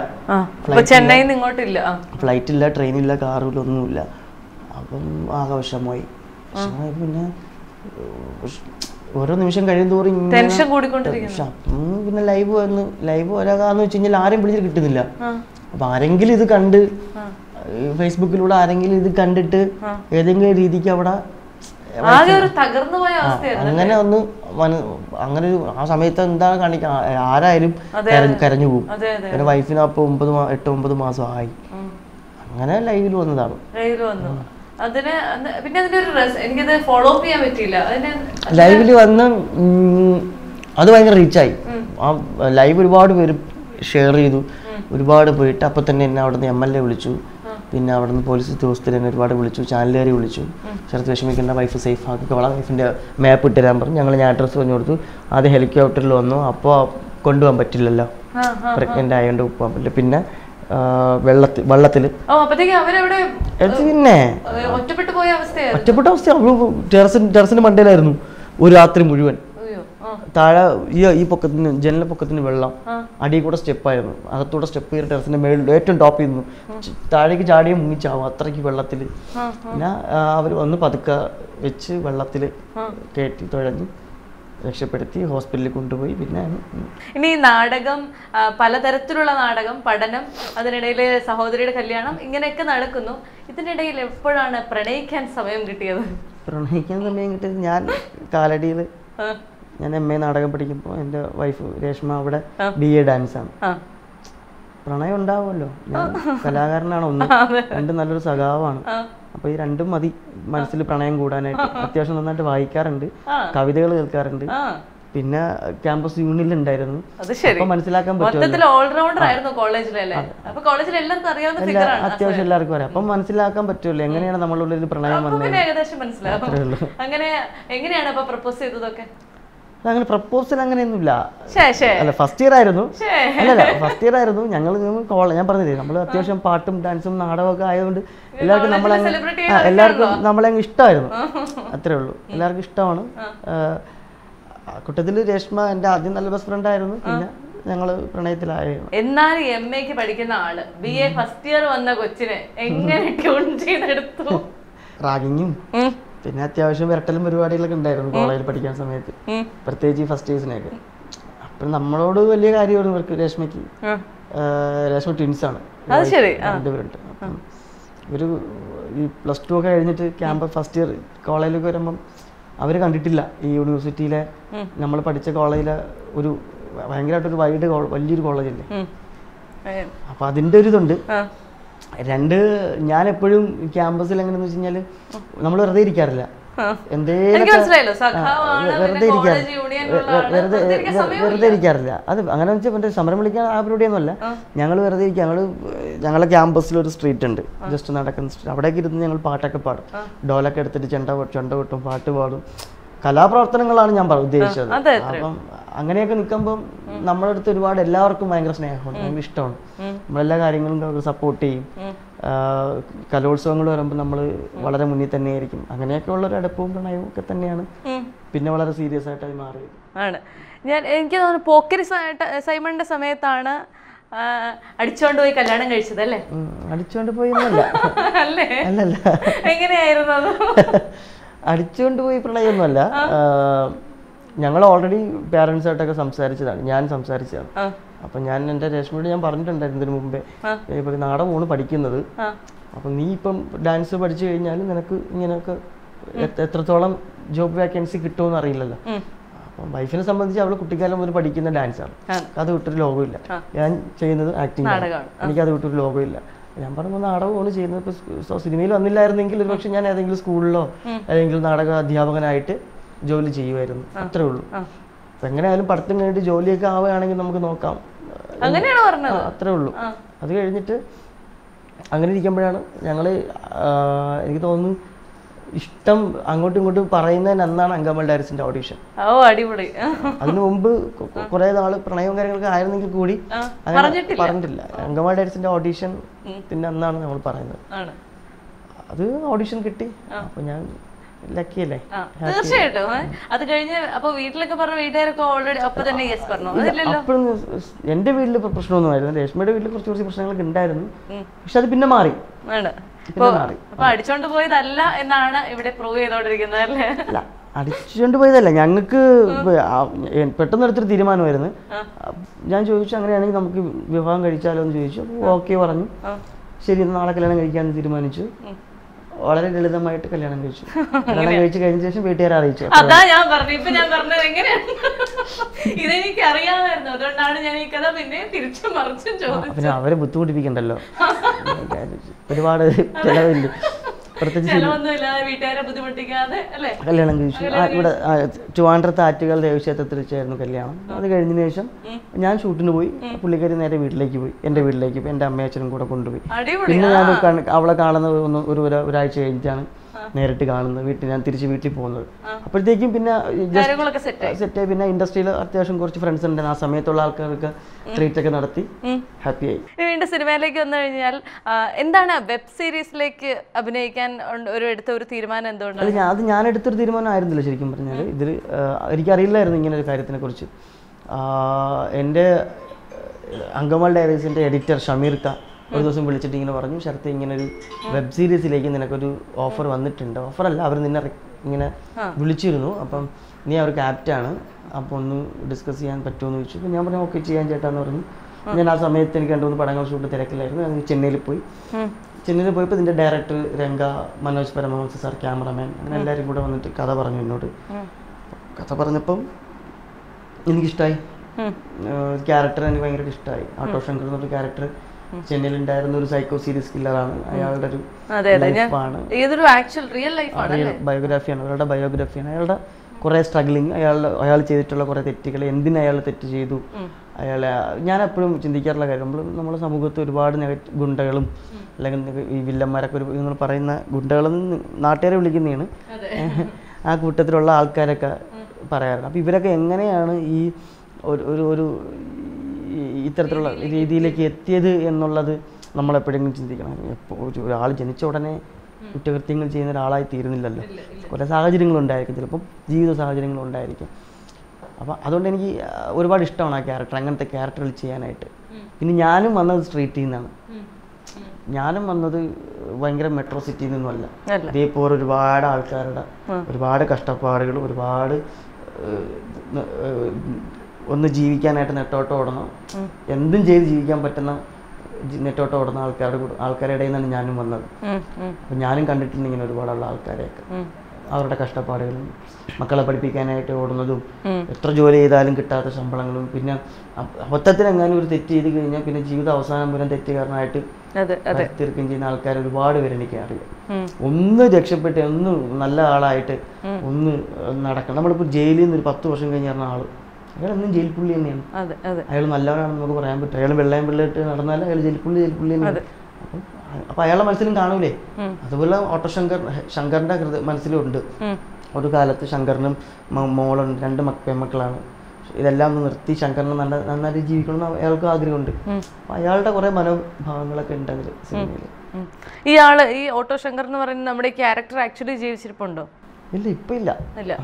ഫ്ലൈറ്റ് ഇല്ല, ട്രെയിനില്ല, കാറില്ല, ഒന്നുമില്ല. അപ്പം ആകെ വിഷമമായി. വിഷമമായി പിന്നെ ഓരോ നിമിഷം കഴിയുന്തോറും പിന്നെ ലൈവ് വന്ന് ലൈവ് വരാകാന്ന് വെച്ച് കഴിഞ്ഞാൽ ആരെയും വിളിച്ചിട്ട് കിട്ടുന്നില്ല. അപ്പോൾ ആരെങ്കിലും ഇത് കണ്ട് ഫേസ്ബുക്കിലൂടെ ആരെങ്കിലും ഇത് കണ്ടിട്ട് ഏതെങ്കിലും രീതിക്ക് അവിടെ അങ്ങനെ ഒന്ന് അങ്ങനെ ഒരു ആ സമയത്ത് എന്താണ് കാണിക്കാൻ ആരായാലും കരഞ്ഞു പോകും. പിന്നെ വൈഫിന് അപ്പോൾ ഒമ്പത് എട്ട് ഒമ്പത് മാസം ആയി. അങ്ങനെ ലൈവിൽ വന്നതാണ്. ലൈവില് വന്ന് അത് ഭയങ്കര റീച്ചായി. ആ ലൈവ് ഒരുപാട് പേര് ഷെയർ ചെയ്തു, ഒരുപാട് പോയിട്ട് അപ്പം തന്നെ എന്നെ അവിടെ നിന്ന് എം എൽ എ വിളിച്ചു, പിന്നെ അവിടെ നിന്ന് പോലീസ് ഉദ്യോഗസ്ഥർ എന്നെ ഒരുപാട് വിളിച്ചു, ചാനലുകാരെ വിളിച്ചു. ശരത്ത് വിഷമിക്കേണ്ട, വൈഫ് സേഫ് ആക്കി, അവളെ വൈഫിൻ്റെ മാപ്പ് ഇട്ടുതരാൻ പറഞ്ഞു. ഞങ്ങൾ ഞാൻ അഡ്രസ്സ് പറഞ്ഞു കൊടുത്തു. ആദ്യം ഹെലികോപ്റ്ററിൽ വന്നു. അപ്പോൾ കൊണ്ടുപോകാൻ പറ്റില്ലല്ലോ, പ്രഗ്നൻ്റ് ആയതുകൊണ്ട് പോകാൻ പറ്റില്ല. പിന്നെ വെള്ളത്തിൽ വെള്ളത്തിൽ പിന്നെ ഒറ്റപ്പെട്ട അവസ്ഥ. ടെറസിന് ടെറസിന്റെ മണ്ടയിലായിരുന്നു ഒരു രാത്രി മുഴുവൻ. താഴെ ഈ ഈ പൊക്കത്തിന് ജനല പൊക്കത്തിന് വെള്ളം, അടിയിൽ കൂടെ സ്റ്റെപ്പായിരുന്നു, അകത്തൂടെ സ്റ്റെപ്പ് ചെയ്ത് ടെറസിന്റെ മേളിൽ ഏറ്റവും ടോപ്പ് ചെയ്യുന്നു. താഴേക്ക് ചാടിയും മുങ്ങിച്ചാവും അത്രയ്ക്ക് വെള്ളത്തിൽ. പിന്നെ അവർ വന്ന് പതുക്കെ വെച്ച് വെള്ളത്തിൽ കയറ്റി തുഴഞ്ഞ് രക്ഷപ്പെടുത്തി ഹോസ്പിറ്റലിൽ കൊണ്ടുപോയി. പിന്നെ ഇനി നാടകം, പലതരത്തിലുള്ള നാടകം, പഠനം, അതിനിടയിൽ സഹോദരിയുടെ കല്യാണം, ഇങ്ങനെയൊക്കെ നടക്കുന്നു. ഇതിനിടയിൽ എപ്പോഴാണ് പ്രണയിക്കാൻ സമയം കിട്ടിയത്? പ്രണയിക്കാൻ സമയം കിട്ടിയത് ഞാൻ കാലടിയിൽ ഞാൻ എം എ നാടകം പഠിക്കുമ്പോൾ എൻ്റെ വൈഫ് രേഷ്മ അവിടെ ബി എ ഡാൻസ് ആണ്. പ്രണയം ഉണ്ടാവുമല്ലോ, ഞാൻ കലാകാരനാണ് ഒന്ന്, രണ്ട് നല്ലൊരു സഖാവാണ്. അപ്പൊ ഈ രണ്ടും മതി മനസ്സിൽ പ്രണയം കൂടാനായിട്ട്. അത്യാവശ്യം നന്നായിട്ട് വായിക്കാറുണ്ട്, കവിതകൾ കേൾക്കാറുണ്ട്, പിന്നെ ക്യാമ്പസ് യൂണിയനിൽ ഉണ്ടായിരുന്നു. അപ്പൊ മനസ്സിലാക്കാൻ പറ്റുമല്ലോ, അത്യാവശ്യം എല്ലാവർക്കും അറിയാം. അപ്പം മനസ്സിലാക്കാൻ പറ്റുമല്ലോ എങ്ങനെയാണ് നമ്മളുടെ ഉള്ളിൽ പ്രണയം വന്നത്. അങ്ങനെ പ്രപ്പോസൽ അങ്ങനെയൊന്നുമില്ല. അല്ല ഫസ്റ്റ് ഇയർ ആയിരുന്നു, അല്ലല്ല ഫസ്റ്റ് ഇയർ ആയിരുന്നു. ഞങ്ങൾ കോളേജ് ഞാൻ പറഞ്ഞില്ലേ, നമ്മൾ അത്യാവശ്യം പാട്ടും ഡാൻസും നാടകമൊക്കെ ആയതുകൊണ്ട് എല്ലാവർക്കും നമ്മളെ എല്ലാവർക്കും നമ്മളെ ഇഷ്ടമായിരുന്നു. അത്രേ ഉള്ളൂ, എല്ലാവർക്കും ഇഷ്ടമാണ്. കൂട്ടത്തിൽ രേഷ്മ എൻ്റെ ആദ്യം നല്ല ബെസ്റ്റ് ഫ്രണ്ട് ആയിരുന്നു. പിന്നെ ഞങ്ങള് പ്രണയത്തിലായിരുന്നു. എന്നാലും എം എക്ക് പഠിക്കുന്ന ആള് ബി എ ഫസ്റ്റ് ഇയർ വന്ന കൊച്ചിനെ എങ്ങനെ ട്യൂൺ ചെയ്തെടുത്തു? റാഗിങ്ങും പിന്നെ അത്യാവശ്യം വിരട്ടലും പരിപാടികളൊക്കെ ഉണ്ടായിരുന്നു കോളേജിൽ പഠിക്കുന്ന സമയത്ത്, പ്രത്യേകിച്ച് ഫസ്റ്റ് ഇയേഴ്സിനൊക്കെ. അപ്പം നമ്മളോട് വലിയ കാര്യമായിരുന്നു ഇവർക്ക്. രേഷ്മയ്ക്ക് രേഷ്മ ട്വിൻസ് ആണ്, രണ്ടുപേരുണ്ട്. അപ്പം ഒരു ഈ പ്ലസ് ടു ഒക്കെ കഴിഞ്ഞിട്ട് ക്യാമ്പസ് ഫസ്റ്റ് ഇയർ കോളേജിലേക്ക് വരുമ്പം അവർ കണ്ടിട്ടില്ല ഈ യൂണിവേഴ്സിറ്റിയിലെ നമ്മൾ പഠിച്ച കോളേജിലെ ഒരു ഭയങ്കരമായിട്ടൊരു വൈഡ് വലിയൊരു കോളേജല്ലേ. അപ്പം അതിൻ്റെ ഒരു ഇതുണ്ട്. രണ്ട് ഞാൻ എപ്പോഴും ക്യാമ്പസിൽ എങ്ങനെയെന്ന് വെച്ച് കഴിഞ്ഞാൽ നമ്മൾ വെറുതെ ഇരിക്കാറില്ല, എന്തേലും വെറുതെ ഇരിക്കാറ് വെറുതെ വെറുതെ ഇരിക്കാറില്ല. അത് അങ്ങനെ വെച്ചാൽ മറ്റേ സമരം വിളിക്കാൻ ആ പരിപാടിയൊന്നുമല്ല. ഞങ്ങൾ വെറുതെ ഇരിക്കുക. ഞങ്ങൾ ഞങ്ങളെ ക്യാമ്പസിൽ ഒരു സ്ട്രീറ്റ് ഉണ്ട്, ജസ്റ്റ് നടക്കുന്ന സ്ട്രീറ്റ്. അവിടേക്ക് ഇരുന്ന് ഞങ്ങൾ പാട്ടൊക്കെ പാടും, ഡോലൊക്കെ എടുത്തിട്ട് ചെണ്ട ചെണ്ട കൊട്ടും പാട്ട് പാടും. കലാപ്രവർത്തനങ്ങളാണ് ഞാൻ ഉദ്ദേശിച്ചത്. അപ്പം അങ്ങനെയൊക്കെ നിൽക്കുമ്പം നമ്മുടെ അടുത്ത് ഒരുപാട് എല്ലാവർക്കും ഭയങ്കര സ്നേഹമാണ്, ഭയങ്കര ഇഷ്ടമാണ്. നമ്മളെല്ലാ കാര്യങ്ങളും സപ്പോർട്ട് ചെയ്യും. കലോത്സവങ്ങൾ വരുമ്പോൾ നമ്മൾ വളരെ മുന്നിൽ തന്നെയായിരിക്കും. അങ്ങനെയൊക്കെ ഉള്ളൊരു അടുപ്പവും പ്രണയവും ഒക്കെ തന്നെയാണ് പിന്നെ വളരെ സീരിയസ് ആയിട്ട് അത് മാറിയത്. ആണ് ഞാൻ എനിക്ക് തോന്നുന്നു പോക്കരി സൈമണിന്റെ സമയത്താണ് അടിച്ചോണ്ട് പോയി കല്യാണം കഴിച്ചത് അല്ലേ? അടിച്ചോണ്ട് പോയി അല്ലല്ല എങ്ങനെയായിരുന്നു അത്? അടിച്ചുകൊണ്ട് പോയി പ്രണയമൊന്നുമല്ല. ഞങ്ങൾ ഓൾറെഡി പാരൻസായിട്ടൊക്കെ സംസാരിച്ചതാണ്, ഞാൻ സംസാരിച്ചതാണ്. അപ്പം ഞാൻ എൻ്റെ രേഷ്മയോട് ഞാൻ പറഞ്ഞിട്ടുണ്ടായിരുന്നു ഇതിന് മുമ്പേ, ഇപ്പം നാടകമാണ് പഠിക്കുന്നത്, അപ്പം നീ ഇപ്പം ഡാൻസ് പഠിച്ചു കഴിഞ്ഞാൽ നിനക്ക് ഇങ്ങനെയൊക്കെ എത്രത്തോളം ജോബ് വേക്കൻസി കിട്ടുമെന്ന് അറിയില്ലല്ലോ. അപ്പം വൈഫിനെ സംബന്ധിച്ച് അവൾ കുട്ടിക്കാലം മുതൽ പഠിക്കുന്ന ഡാൻസാണ്, അത് വിട്ടൊരു ലോകമില്ല. ഞാൻ ചെയ്യുന്നത് ആക്ടിങ്, എനിക്കത് വിട്ടൊരു ലോകമില്ല. ഞാൻ പറഞ്ഞു നാടകമാണ് ചെയ്യുന്നത്. ഇപ്പോൾ സിനിമയിൽ വന്നില്ലായിരുന്നെങ്കിൽ ഒരു പക്ഷെ ഞാൻ ഏതെങ്കിലും സ്കൂളിലോ ഏതെങ്കിലും നാടക അധ്യാപകനായിട്ട് ജോലി ചെയ്യുമായിരുന്നു, അത്രേ ഉള്ളൂ. അപ്പം എങ്ങനെയായാലും പഠിത്തം കഴിഞ്ഞിട്ട് ജോലിയൊക്കെ ആവുകയാണെങ്കിൽ നമുക്ക് നോക്കാം, അത്രേ ഉള്ളൂ. അത് കഴിഞ്ഞിട്ട് അങ്ങനെ ഇരിക്കുമ്പോഴാണ് ഞങ്ങൾ എനിക്ക് തോന്നുന്നു ഇഷ്ടം അങ്ങോട്ടും ഇങ്ങോട്ടും പറയുന്നതിന് അന്നാണ് അങ്കമാലി ഡയറീസിന്റെ ഓഡീഷൻ. ഓ അടിപൊളി. അതിനു മുമ്പ് കുറെ നാള് പ്രണയവും കാര്യങ്ങളൊക്കെ ആയിരുന്നെങ്കിൽ കൂടി പറഞ്ഞിട്ടില്ല. അങ്കമാലി ഡയറീസിന്റെ ഓഡീഷൻ പിന്നെ അന്നാണ് നമ്മൾ പറയുന്നത്. അത് ഓഡീഷൻ കിട്ടി. അപ്പൊ ഞാൻ ലക്കിയല്ലേ? തീർച്ചയായിട്ടും. അത് കഴിഞ്ഞ് അപ്പൊ വീട്ടിലൊക്കെ പറഞ്ഞ വീട്ടുകാരൊക്കെ ഓൾറെഡി അപ്പൊ തന്നെ യെസ് പറഞ്ഞു? അപ്പോഴും എന്റെ വീട്ടില് പ്രശ്നമൊന്നും ആയിരുന്നു, രേഷ്മയുടെ വീട്ടിൽ കുറച്ച് കുറച്ച് പ്രശ്നങ്ങളൊക്കെ ഉണ്ടായിരുന്നു. പക്ഷെ അത് പിന്നെ മാറി. അപ്പൊ അടിച്ചോണ്ട് പോയതല്ല എന്നാണ് ഇവിടെ പ്രൂവ് ചെയ്തോണ്ടിരിക്കുന്നത് അല്ലേ? അടിച്ചുകൊണ്ട് പോയതല്ല, ഞങ്ങൾക്ക് പെട്ടെന്ന് എടുത്തൊരു തീരുമാനമായിരുന്നു. ഞാൻ ചോദിച്ചു അങ്ങനെയാണെങ്കിൽ നമുക്ക് വിവാഹം കഴിച്ചാലോ എന്ന് ചോദിച്ചു. ഓക്കെ പറഞ്ഞു. ശരി, നാളെ കല്യാണം കഴിക്കാമെന്ന് തീരുമാനിച്ചു. വളരെ ലളിതമായിട്ട് കല്യാണം കഴിച്ചു. കല്യാണം കഴിച്ച് കഴിഞ്ഞ ശേഷം വീട്ടുകാരെ അറിയിച്ചു. അതാ ഞാൻ പറഞ്ഞു, ഇപ്പൊ ഞാൻ പറഞ്ഞത് എങ്ങനെയാണ് ഇതെനിക്ക് അറിയാമായിരുന്നു, അതുകൊണ്ടാണ് ഞാൻ ഈ കഥ പിന്നെ തിരിച്ചും മറിച്ചും ചോദിച്ചത്. പിന്നെ അവരെ ബുദ്ധിമുട്ടിപ്പിക്കണ്ടല്ലോ, ഒരുപാട് ചെലവില്ല. കല്യാണം കഴിച്ചു. ഇവിടെ ട്രിവാൻഡ്രത്ത് ആറ്റുകാൽ ദേവക്ഷേത്രത്തിൽ വെച്ചായിരുന്നു കല്യാണം. അത് കഴിഞ്ഞതിന് ശേഷം ഞാൻ ഷൂട്ടിന് പോയി. പുള്ളിക്കാരി നേരെ വീട്ടിലേക്ക് പോയി, എൻ്റെ വീട്ടിലേക്ക് പോയി. എൻ്റെ അമ്മയച്ഛനും കൂടെ കൊണ്ടുപോയി. പിന്നെ ഞാൻ അവളെ കാണുന്നത് ഒന്ന് ഒരു ഒരാഴ്ച കഴിഞ്ഞിട്ടാണ് നേരിട്ട് കാണുന്നത്. വീട്ടിൽ ഞാൻ തിരിച്ച് വീട്ടിൽ പോകുന്നത്. അപ്പോഴത്തേക്കും പിന്നെ സെറ്റായി. പിന്നെ ഇൻഡസ്ട്രിയിൽ അത്യാവശ്യം കുറച്ച് ഫ്രണ്ട്സ് ഉണ്ട്. ആ സമയത്തുള്ള ആൾക്കാർക്ക് ട്രീറ്റ് ഒക്കെ നടത്തി ഹാപ്പിയായി. വീണ്ടും സിനിമയിലേക്ക് വന്നു കഴിഞ്ഞാൽ എന്താണ് വെബ് സീരീസിലേക്ക് അഭിനയിക്കാൻ ഒരു എടുത്ത ഒരു തീരുമാനം എന്തുകൊണ്ടാണ്? അല്ല, അത് ഞാൻ എടുത്തൊരു തീരുമാനം ആയിരുന്നില്ല ശരിക്കും പറഞ്ഞാൽ. ഇതിൽ എനിക്കറിയില്ലായിരുന്നു ഇങ്ങനെ ഒരു കാര്യത്തിനെ കുറിച്ച്. എൻ്റെ അങ്കമാലി ഡയറീസിൻ്റെ എഡിറ്റർ ഷമീർക്ക ഒരു ദിവസം വിളിച്ചിട്ട് ഇങ്ങനെ പറഞ്ഞു, ശരത്ത് ഇങ്ങനെ ഒരു വെബ് സീരീസിലേക്ക് നിനക്കൊരു ഓഫർ വന്നിട്ടുണ്ട്. ഓഫറല്ല, അവർ നിന്നെ ഇങ്ങനെ വിളിച്ചിരുന്നു. അപ്പം നീ അവർക്ക് ആപ്റ്റാണ്, അപ്പോൾ ഒന്ന് ഡിസ്കസ് ചെയ്യാൻ പറ്റുമെന്ന് ചോദിച്ചു. അപ്പോൾ ഞാൻ പറഞ്ഞു ഓക്കെ ചെയ്യാൻ ചേട്ടാന്ന് പറഞ്ഞു. ഞാൻ ആ സമയത്ത് എനിക്ക് രണ്ട് മൂന്ന് പടങ്ങൾ ഷൂട്ട് തിരക്കിലായിരുന്നു. ഞാൻ ചെന്നൈയിൽ പോയി. ചെന്നൈയിൽ പോയപ്പോൾ ഇതിൻ്റെ director Ranga, Manoj Paramahamsa sir, cameraman, അങ്ങനെ എല്ലാവരും കൂടെ വന്നിട്ട് കഥ പറഞ്ഞു എന്നോട്. കഥ പറഞ്ഞപ്പം എനിക്കിഷ്ടമായി. ക്യാരക്ടർ എനിക്ക് ഭയങ്കര ഇഷ്ടമായി. ആട്ടോ ശങ്കർ എന്നൊരു ക്യാരക്ടർ ചെന്നൈയിലുണ്ടായിരുന്ന ഒരു സൈക്കോ സീരീസ് കില്ലറാണ്. അയാളുടെ ഒരു ലൈഫാണ്, ബയോഗ്രാഫിയാണ്, അയാളുടെ ബയോഗ്രാഫിയാണ്. അയാളുടെ കുറേ സ്ട്രഗ്ലിങ്, അയാളുടെ അയാൾ ചെയ്തിട്ടുള്ള കുറേ തെറ്റുകൾ, എന്തിന് അയാൾ തെറ്റ് ചെയ്തു. അയാളെ ഞാൻ എപ്പോഴും ചിന്തിക്കാറുള്ള കാര്യം, നമ്മൾ നമ്മുടെ സമൂഹത്ത് ഒരുപാട് നെഗറ്റീവ് ഗുണ്ടകളും അല്ലെങ്കിൽ ഈ വില്ലന്മാരൊക്കെ ഒരു നിങ്ങൾ പറയുന്ന ഗുണ്ടകളെന്ന് നാട്ടുകാരെ വിളിക്കുന്നതാണ്. ആ കൂട്ടത്തിലുള്ള ആൾക്കാരൊക്കെ പറയാറുണ്ട്. അപ്പോൾ ഇവരൊക്കെ എങ്ങനെയാണ് ഈ ഒരു ഒരു ഇത്തരത്തിലുള്ള രീതിയിലേക്ക് എത്തിയത് എന്നുള്ളത് നമ്മളെപ്പോഴെങ്കിലും ചിന്തിക്കണം. എപ്പോൾ ഒരാൾ ജനിച്ച ഉടനെ കുറ്റകൃത്യങ്ങൾ ചെയ്യുന്ന ഒരാളായി തീരുന്നില്ലല്ലോ. കുറേ സാഹചര്യങ്ങളുണ്ടായിരിക്കും, ചിലപ്പം ജീവിത സാഹചര്യങ്ങളുണ്ടായിരിക്കും. അപ്പം അതുകൊണ്ട് എനിക്ക് ഒരുപാട് ഇഷ്ടമാണ് ആ ക്യാരക്ടർ, അങ്ങനത്തെ ക്യാരക്ടറുകൾ ചെയ്യാനായിട്ട്. പിന്നെ ഞാനും വന്നത് സ്ട്രീറ്റിൽ നിന്നാണ്. ഞാനും വന്നത് ഭയങ്കര മെട്രോ സിറ്റിയിൽ നിന്നുമല്ല. ഇതേപോലെ ഒരുപാട് ആൾക്കാരുടെ ഒരുപാട് കഷ്ടപ്പാടുകൾ, ഒരുപാട് ഒന്ന് ജീവിക്കാനായിട്ട് നെട്ടോട്ടം ഓടണം, എന്തും ചെയ്ത് ജീവിക്കാൻ പറ്റുന്ന നെട്ടോട്ടം ഓടുന്ന ആൾക്കാരുടെ കൂടെ ആൾക്കാരുടെ ഇടയിൽ നിന്നാണ് ഞാനും വന്നത്. അപ്പം ഞാനും കണ്ടിട്ടുണ്ട് ഇങ്ങനെ ഒരുപാടുള്ള ആൾക്കാരെയൊക്കെ, അവരുടെ കഷ്ടപ്പാടുകളും മക്കളെ പഠിപ്പിക്കാനായിട്ട് ഓടുന്നതും എത്ര ജോലി ചെയ്താലും കിട്ടാത്ത ശമ്പളങ്ങളും പിന്നെ മൊത്തത്തിൽ എങ്ങാനും ഒരു തെറ്റ് ചെയ്ത് കഴിഞ്ഞാൽ പിന്നെ ജീവിത അവസാനം മുതൽ തെറ്റുകാരനായിട്ട് തീർക്കുകയും ചെയ്യുന്ന ആൾക്കാർ ഒരുപാട് പേര് എനിക്ക് അറിയാം. ഒന്ന് രക്ഷപ്പെട്ട് ഒന്ന് നല്ല ആളായിട്ട് ഒന്ന് നടക്കണം. നമ്മളിപ്പോൾ ജയിലിൽ നിന്ന് ഒരു പത്ത് വർഷം കഴിഞ്ഞ് പറഞ്ഞ ആള് അയാളെന്നും ജയിൽ പുള്ളി തന്നെയാണ്. അയാൾ നല്ലവരാണെന്ന് നമുക്ക് പറയാൻ പറ്റും. അയാൾ വെള്ളയും വെള്ളയിട്ട് നടന്നാലും അയാൾ ജയിൽ പുള്ളി ജയിൽ പുള്ളി തന്നെയാണ്. അപ്പം അപ്പൊ അയാളുടെ മനസ്സിലും കാണൂലേ. അതുപോലെ ഓട്ടോ ശങ്കർ ശങ്കറിന്റെ മനസ്സിലും ഉണ്ട്. ഒരു കാലത്ത് ശങ്കറിനും മോളുണ്ട്, രണ്ട് മക്ക പെൺമക്കളാണ്. ഇതെല്ലാം ഒന്ന് നിർത്തി ശങ്കറിന് നല്ല നന്നായിട്ട് ജീവിക്കണം എന്ന് അയാൾക്ക് ആഗ്രഹമുണ്ട്. അപ്പൊ അയാളുടെ കുറെ മനോഭാവങ്ങളൊക്കെ ഉണ്ട് അതിൽ സിനിമയിൽ. ഇയാള് ഈ ഓട്ടോ ശങ്കർ എന്ന് പറയുന്നത് നമ്മുടെ ക്യാരക്ടർ ആക്ച്വലി ജീവിച്ചിരിപ്പുണ്ടോ? ഇല്ല, ഇപ്പൊ ഇല്ല.